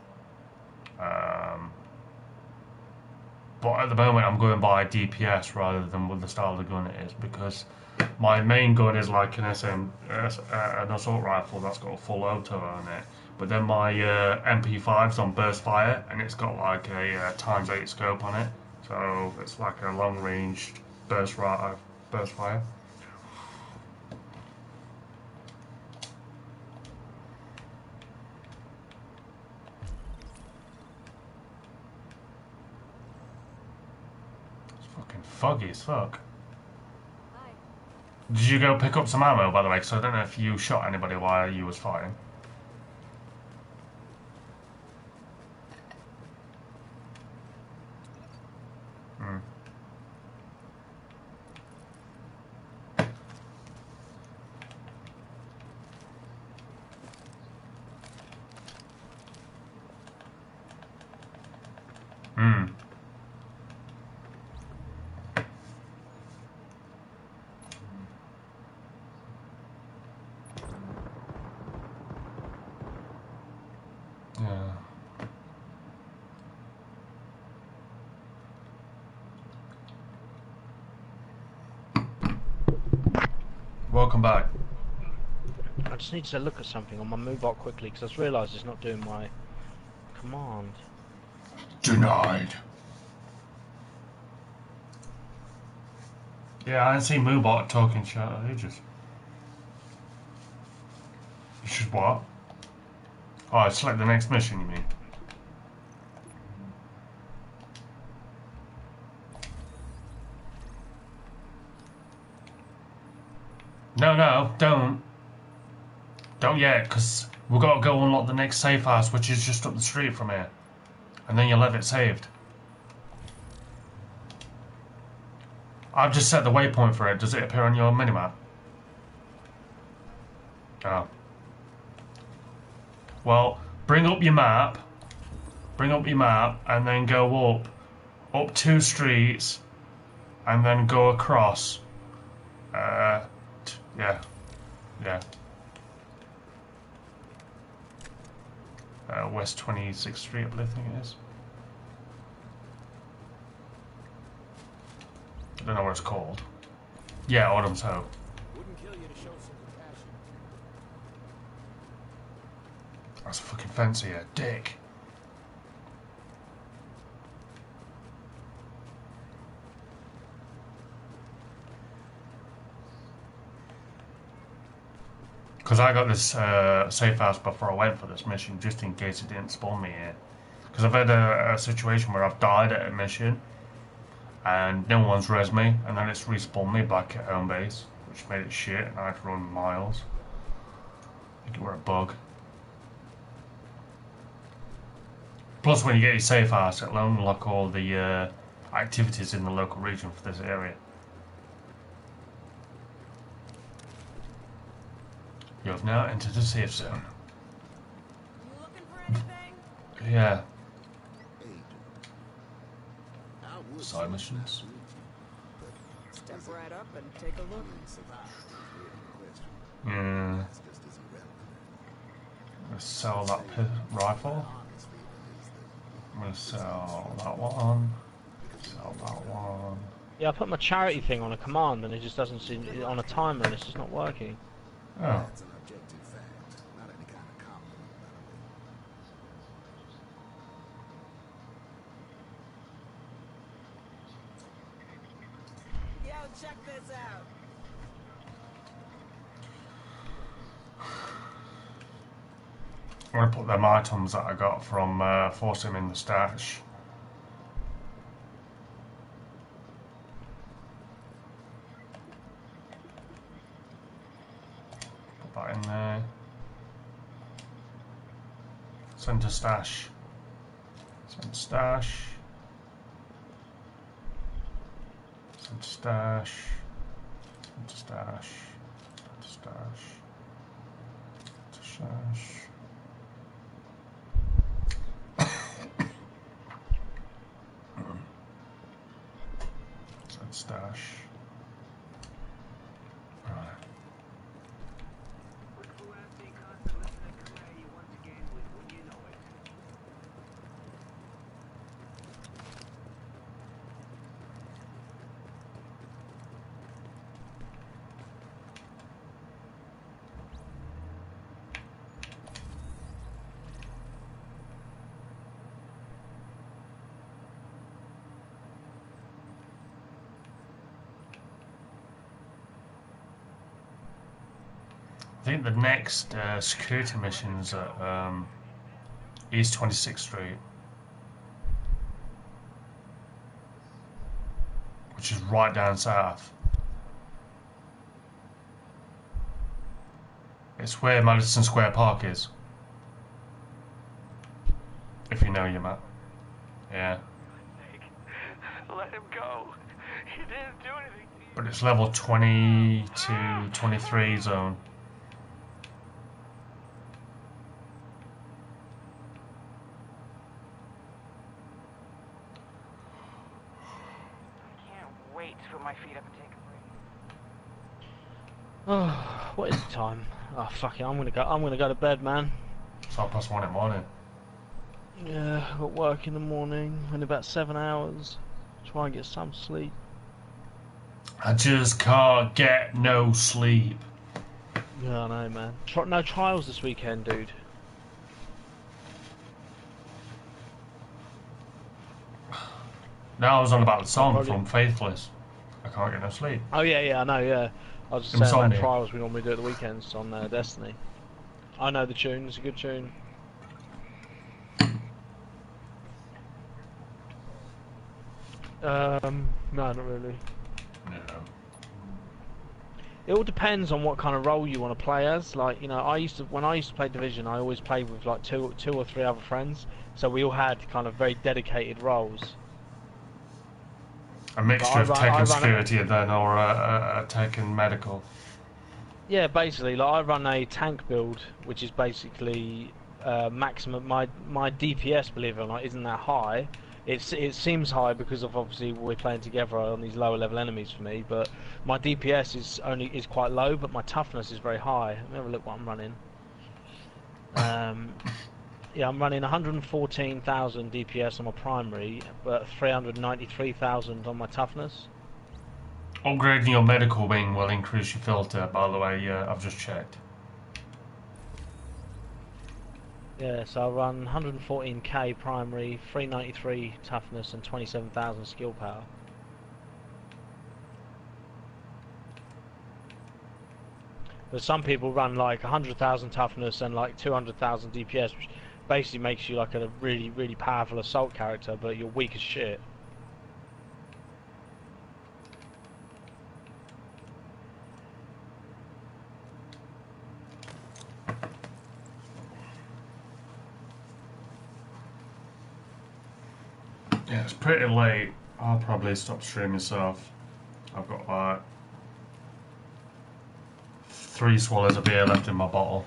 But at the moment I'm going by DPS rather than what the style of the gun it is, because my main gun is like an an assault rifle that's got a full auto on it. But then my MP5's on burst fire and it's got like a ×8 scope on it, so it's like a long range burst fire. It's fucking foggy as fuck. Did you go pick up some ammo, by the way? Because I don't know if you shot anybody while you was fighting. Hmm. Hmm. welcome back. I just need to look at something on my Moobot quickly because I just realised it's not doing my command. Denied. Yeah, I didn't see Moobot talking shit at ages. You should what? Oh, select the next mission, you mean? No, don't. Don't yet, because we've got to go unlock the next safe house, which is just up the street from here. And then you'll have it saved. I've just set the waypoint for it. Does it appear on your minimap? Oh. Well, bring up your map. Bring up your map and then go up 2 streets and then go across. Yeah. West 26th Street, I think it is. I don't know what it's called. Yeah, Autumn's Hope. Wouldn't kill you to show some compassion. That's a fucking fence here, dick. Because I got this safe house before I went for this mission, just in case it didn't spawn me here. Because I've had a situation where I've died at a mission, and no one's res me, and then it's respawned me back at home base, which made it shit, and I had to run miles. I think it were a bug. Plus, when you get your safe house, it'll unlock all the activities in the local region for this area. You have now entered the safe zone. You looking for anything? Yeah. Side Side missions. Step right up and take a look. Yeah. I'm gonna sell that rifle. I'm gonna sell that one. Sell that one. Yeah, I put my charity thing on a command and it just doesn't seem on a timer and it's just not working. Oh. That's an objective fact, not any kind of compliment, by the way. Yo, check this out. I'm gonna put them items that I got from forcing in the stash. Put that in there. Send to stash. Send to stash. Send to stash. Send to stash. Send to stash. Send to stash. Stash. Right. I think the next security mission's at East 26th Street, which is right down south. It's where Madison Square Park is, if you know your map. Yeah. Let him go. He didn't do anything to you. But it's level 20 to 23 zone. Wait to put my feet up and take a break. Oh, what is the time? Oh fuck it, I'm gonna go to bed, man. It's 1:30 in the morning. Yeah, I've got work in the morning in about 7 hours. Try and get some sleep. I just can't get no sleep. Yeah, I know, man. No trials this weekend, dude. Now I was on about the song probably- from Faithless. I can't get no sleep. Oh yeah, I know. Yeah, I was just saying about Insomnia. trials. We normally do at the weekends on Destiny. I know the tune. It's a good tune. No, not really. No. It all depends on what kind of role you want to play as. Like, you know, when I used to play Division, I always played with like two or three other friends. So we all had kind of very dedicated roles. A mixture of I tech run and security and then or a tech and medical. Yeah, basically, like I run a tank build, which is basically maximum. My DPS, believe it or not, isn't that high. It seems high because of obviously we're playing together on these lower level enemies for me. But my DPS is quite low, but my toughness is very high. Let me have a look what I'm running. Yeah, I'm running 114,000 DPS on my primary, but 393,000 on my toughness. Upgrading your medical wing will increase your filter, by the way, I've just checked. Yeah, so I run 114k primary, 393 toughness, and 27,000 skill power. But some people run like 100,000 toughness and like 200,000 DPS, which basically makes you like a really, really powerful assault character, but you're weak as shit. Yeah, it's pretty late. I'll probably stop streaming myself. I've got like 3 swallows of beer left in my bottle.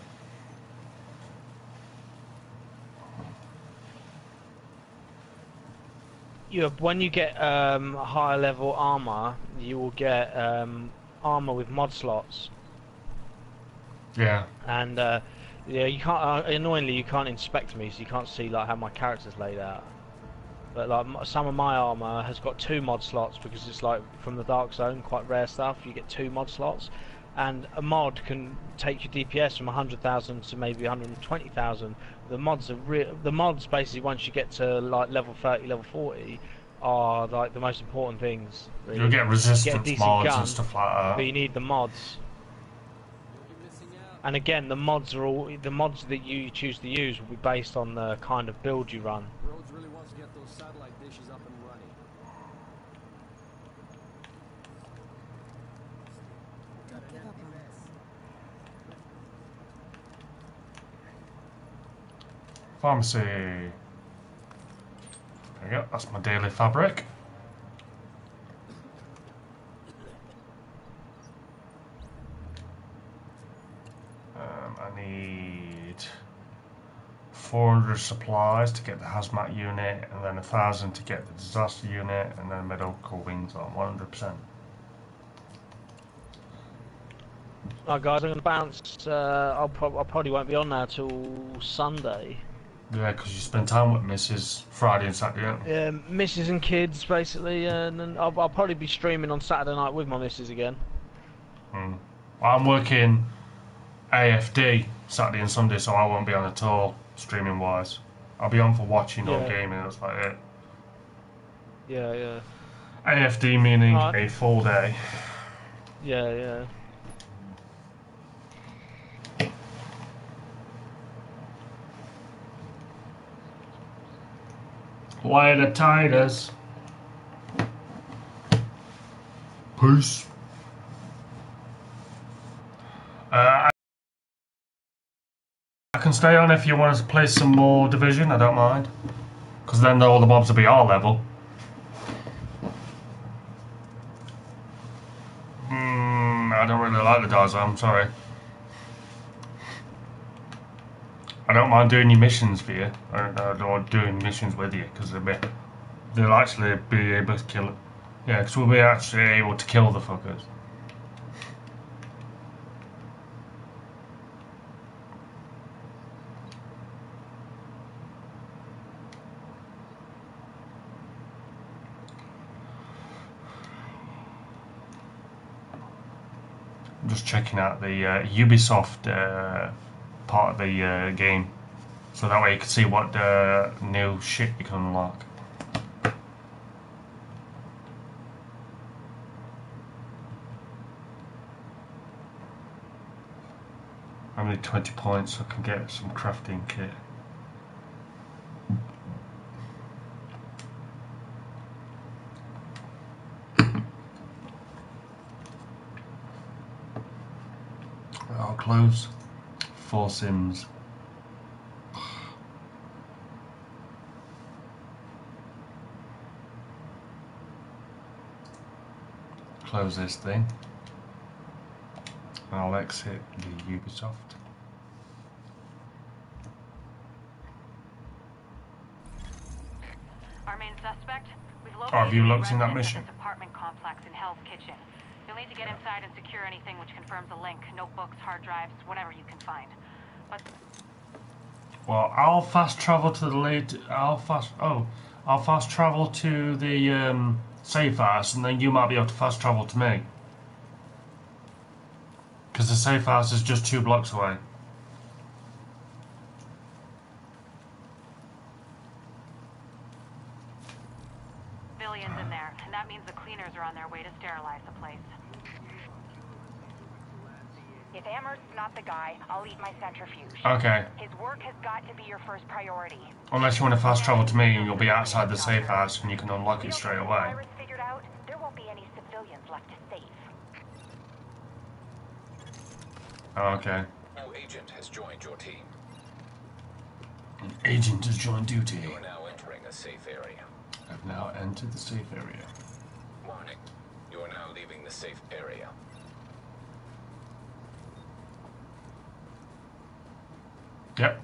When you get higher level armor, you will get armor with mod slots. Yeah. And yeah, you can't. Annoyingly, you can't inspect me, so you can't see like how my character's laid out. But like some of my armor has got 2 mod slots because it's like from the Dark Zone, quite rare stuff. You get 2 mod slots, and a mod can take your DPS from 100,000 to maybe 120,000. The mods basically once you get to like level 30, level 40, are like the most important things. Really. You'll get resistance decent mods gun, and stuff like that. but you need the mods. And again, the mods that you choose to use will be based on the kind of build you run. Rhodes really wants to get those satellite dishes up and running. Don't give up on us. Pharmacy. There we go, that's my daily fabric. I need 400 supplies to get the hazmat unit, and then 1,000 to get the disaster unit, and then medical wings on 100%. Alright guys, I'm going to bounce. I probably won't be on now till Sunday. Yeah, because you spend time with Mrs. Friday and Saturday, don't you? Yeah, missus and kids basically, and then I'll probably be streaming on Saturday night with my missus again. I'm working AFD Saturday and Sunday, so I won't be on at all, streaming wise. I'll be on for watching or Yeah. gaming, that's like it. Yeah. AFD meaning Alright. a full day. Yeah. Later, Titus. Peace. I can stay on if you want to play some more Division, I don't mind. Because then all the mobs will be our level. I don't really like the Daza, I'm sorry. I don't mind doing your missions for you, or doing missions with you, because they'll actually be able to kill it. Yeah, because we'll be actually able to kill the fuckers. I'm just checking out the Ubisoft part of the game, so that way you can see what new shit you can unlock. I need 20 points so I can get some crafting kit. I'll close 4 Sims. Close this thing. I'll exit the Ubisoft. Our main suspect? We've located Have you a looked in that resident mission? of this apartment complex in Hell's Kitchen. You'll need to get inside and secure anything which confirms a link. Notebooks, hard drives, whatever you can find. But Well, I'll fast travel to the I'll fast travel to the safe house, and then you might be able to fast travel to me. Because the safe house is just 2 blocks away. Villian's in there, and that means the cleaners are on their way to sterilize the place. If Amherst's not the guy, I'll eat my centrifuge. Okay. His work has got to be your first priority. Unless you want to fast travel to me, you'll be outside the safe house and you can unlock it straight away. Virus figured out, there won't be any civilians left to save. Okay. New agent has joined your team. An agent has joined duty. You are now entering a safe area. I've now entered the safe area. Warning. You are now leaving the safe area. Yep.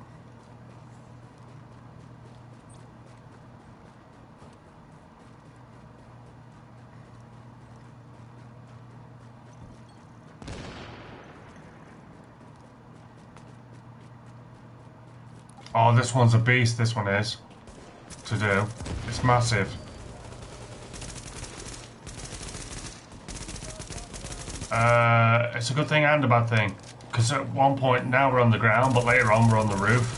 Oh, this one's a beast, this one is. To do. It's massive. It's a good thing and a bad thing. Because at one point now we're on the ground, but later on we're on the roof.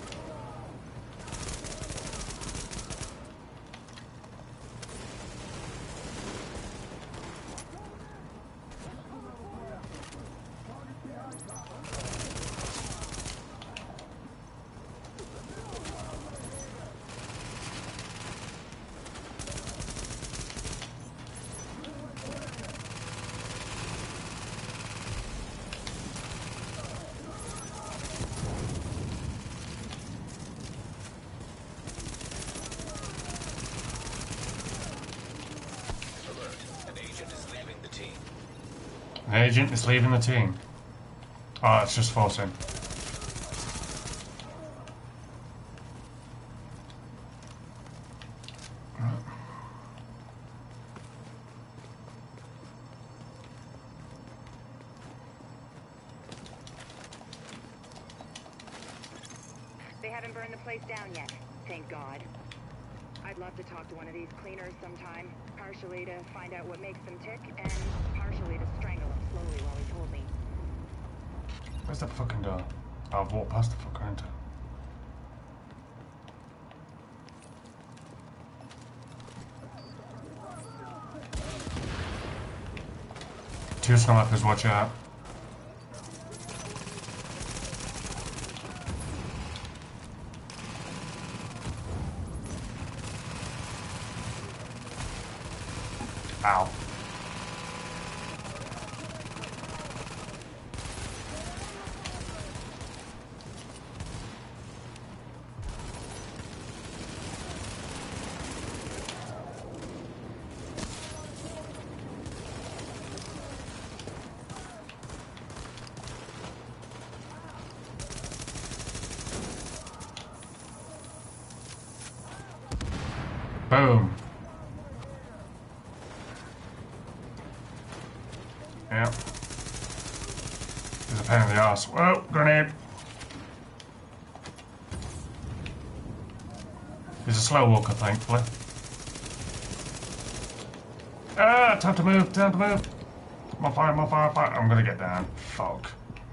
An agent is leaving the team. Oh, it's just forcing. They haven't burned the place down yet, thank God. I'd love to talk to one of these cleaners sometime, partially to find out what makes them tick, and partially to strangle them slowly while he told me. Where's that fucking door? I've walked past the fucker, haven't I? Two snipers, watch out. Ow. Boom. Yeah. There's a pain in the ass. Whoa, grenade. He's a slow walker, thankfully. Ah, time to move, time to move. I'm on fire, I'm on fire, I'm on fire. I'm gonna get down. Fuck.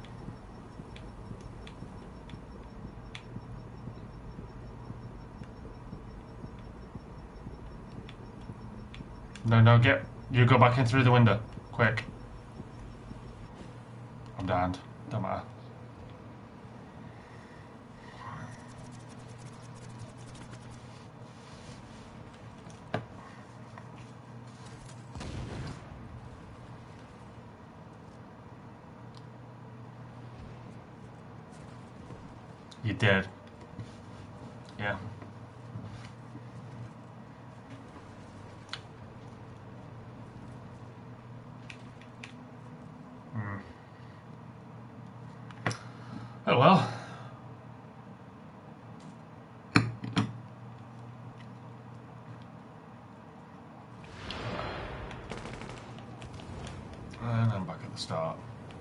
No, no, get... You go back in through the window. Quick. I'm downed. Don't matter. You did. Yeah. Oh well. And I'm back at the start.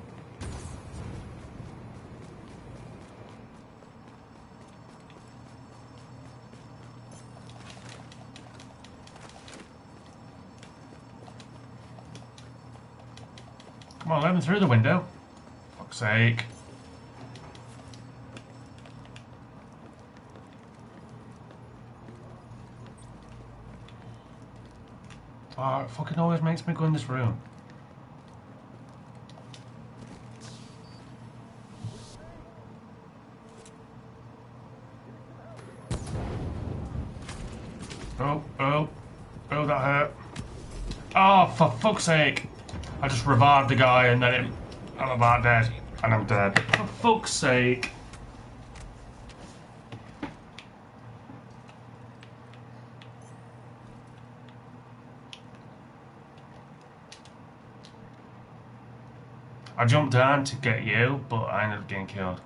Come on, let me through the window. Fuck's sake. Oh, it fucking always makes me go in this room. Oh, that hurt. Oh, for fuck's sake. I just revived the guy and then I'm about dead. And I'm dead. For fuck's sake. I jumped down to get you, but I ended up getting killed.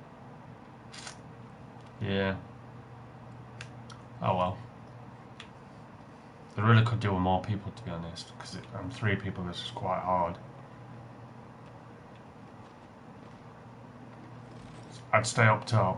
Yeah. Oh well. They really could do with more people, to be honest, because I'm 3 people, this is quite hard. I'd stay up top.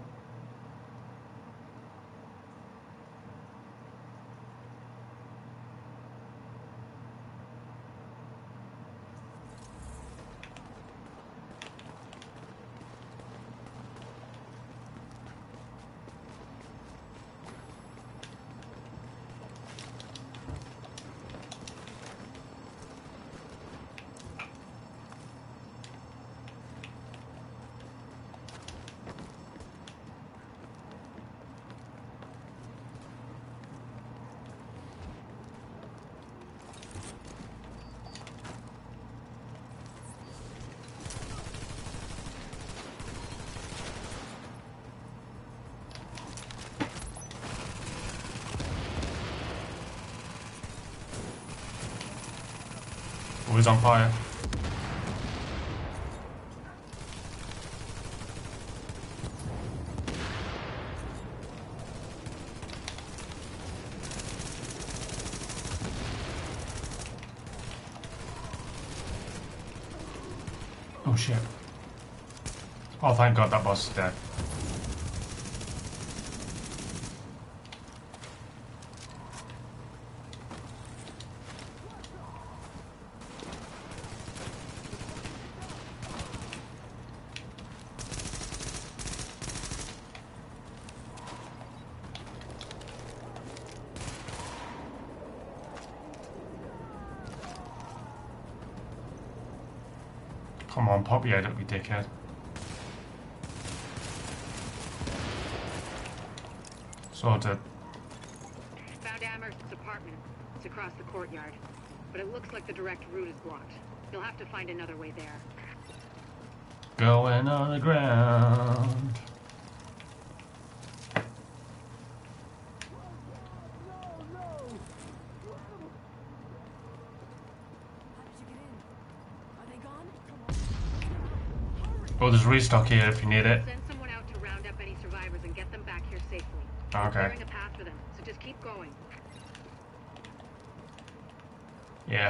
Always on fire. Oh shit. Oh, thank God that boss is dead. Come on, pop your head up, you dickhead. Sorted. Found Amherst's apartment. It's across the courtyard. But it looks like the direct route is blocked. You'll have to find another way there. Going on the ground. Oh, there's restock here if you need it. Send someone out to round up any survivors and get them back here safely. Okay. Clearing a path for them, so just keep going. Yeah.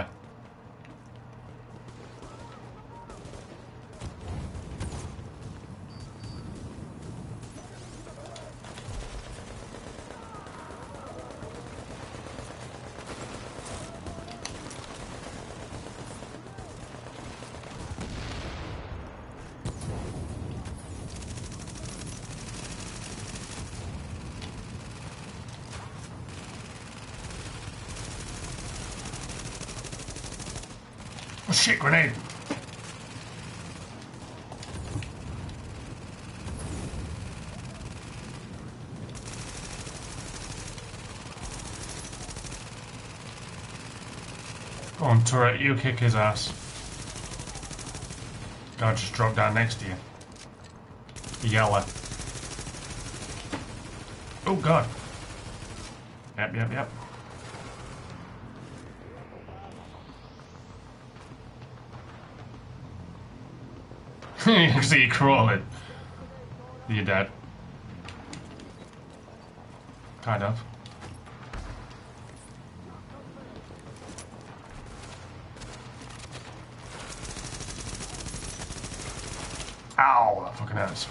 shit, grenade! Go on, turret, you kick his ass. God just dropped down next to you. Yellow. Oh god. Yep. You can see you crawling. You're dead. Kind of. Ow, that fucking hurts.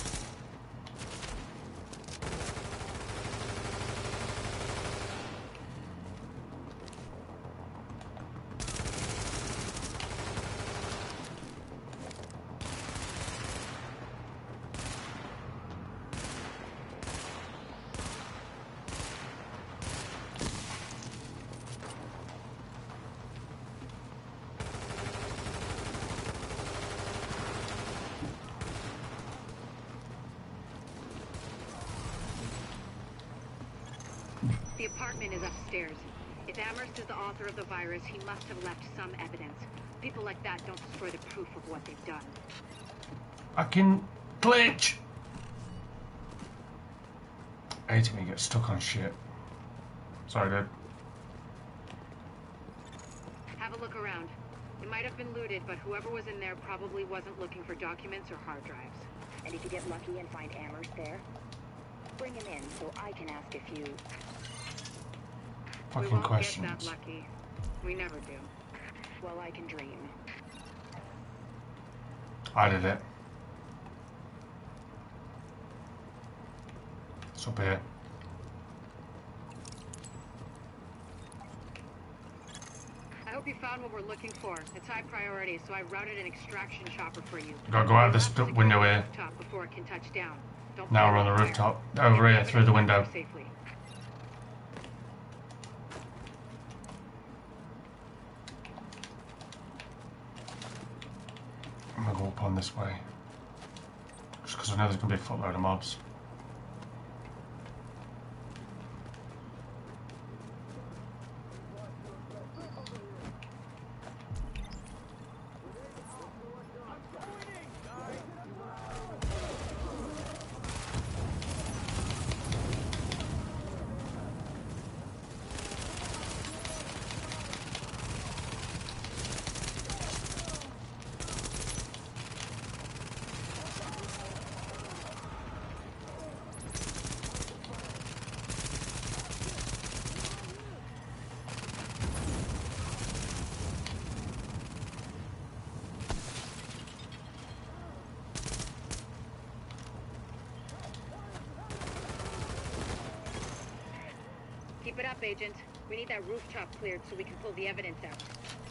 The apartment is upstairs. If Amherst is the author of the virus, he must have left some evidence. People like that don't destroy the proof of what they've done. I can glitch! I hate it when you get stuck on shit. Sorry, dude. Have a look around. It might have been looted, but whoever was in there probably wasn't looking for documents or hard drives. And if you get lucky and find Amherst there, bring him in so I can ask a few Fucking we won't questions. get that lucky. We never do. well, I can dream. I did it. It's up here. I hope you found what we're looking for. It's high priority, so I routed an extraction chopper for you. Gotta go out this window here. Before it can touch down. Don't Now we're on the rooftop. Over here, through the window. Safely. I'm gonna go up on this way. Just because I know there's gonna be a footload of mobs. Keep it up, Agent. We need that rooftop cleared so we can pull the evidence out.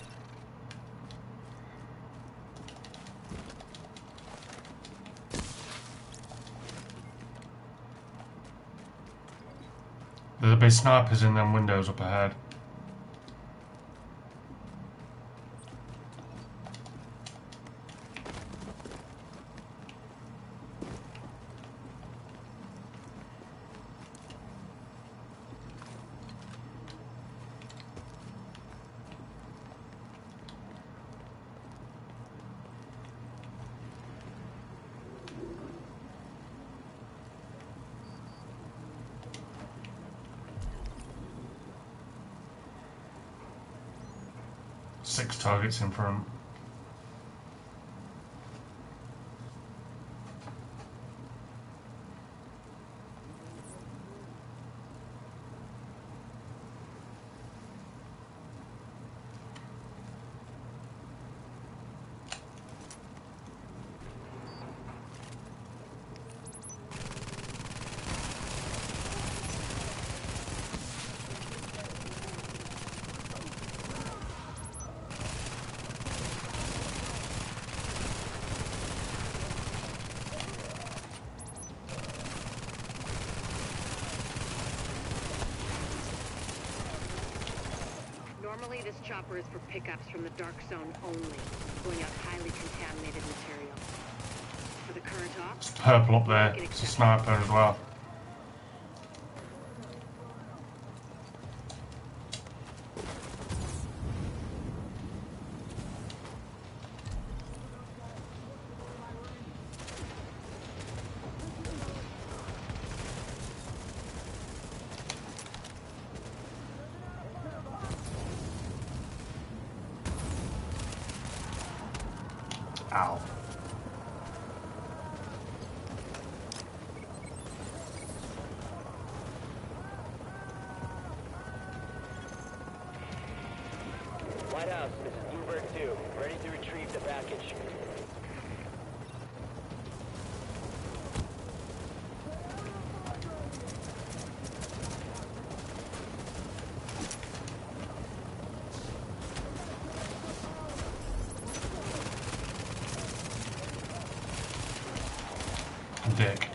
There'll be snipers in them windows up ahead. Six targets in front. Normally, this chopper is for pickups from the Dark Zone only, going out highly contaminated material. For the current op, It's purple up there. It's a sniper as well. Ow. White House, this is Bluebird 2. Ready to retrieve the package. Dick.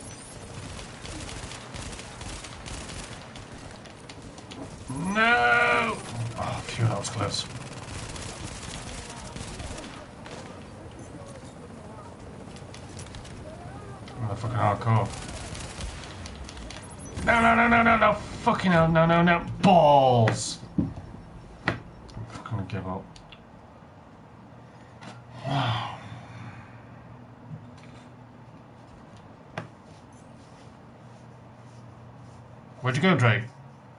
No! Oh, phew, that was close. Motherfucking hardcore. No, no, no, no, no, no. Fucking hell, no, no, no. Balls! I'm fucking gonna give up. Wow. Where'd you go, Drake?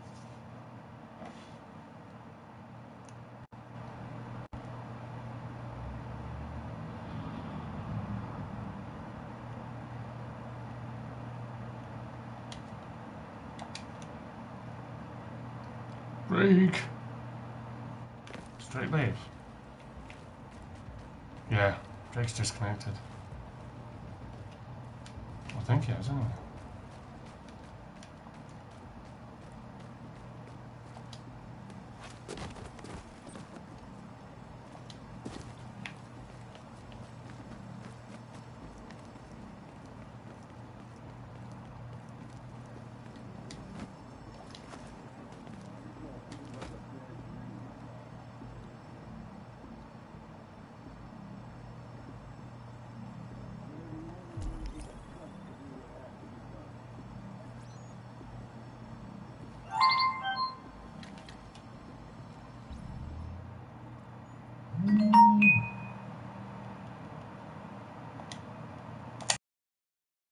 Drake. Straight leave. Yeah, Drake's disconnected. I think he has, anyway.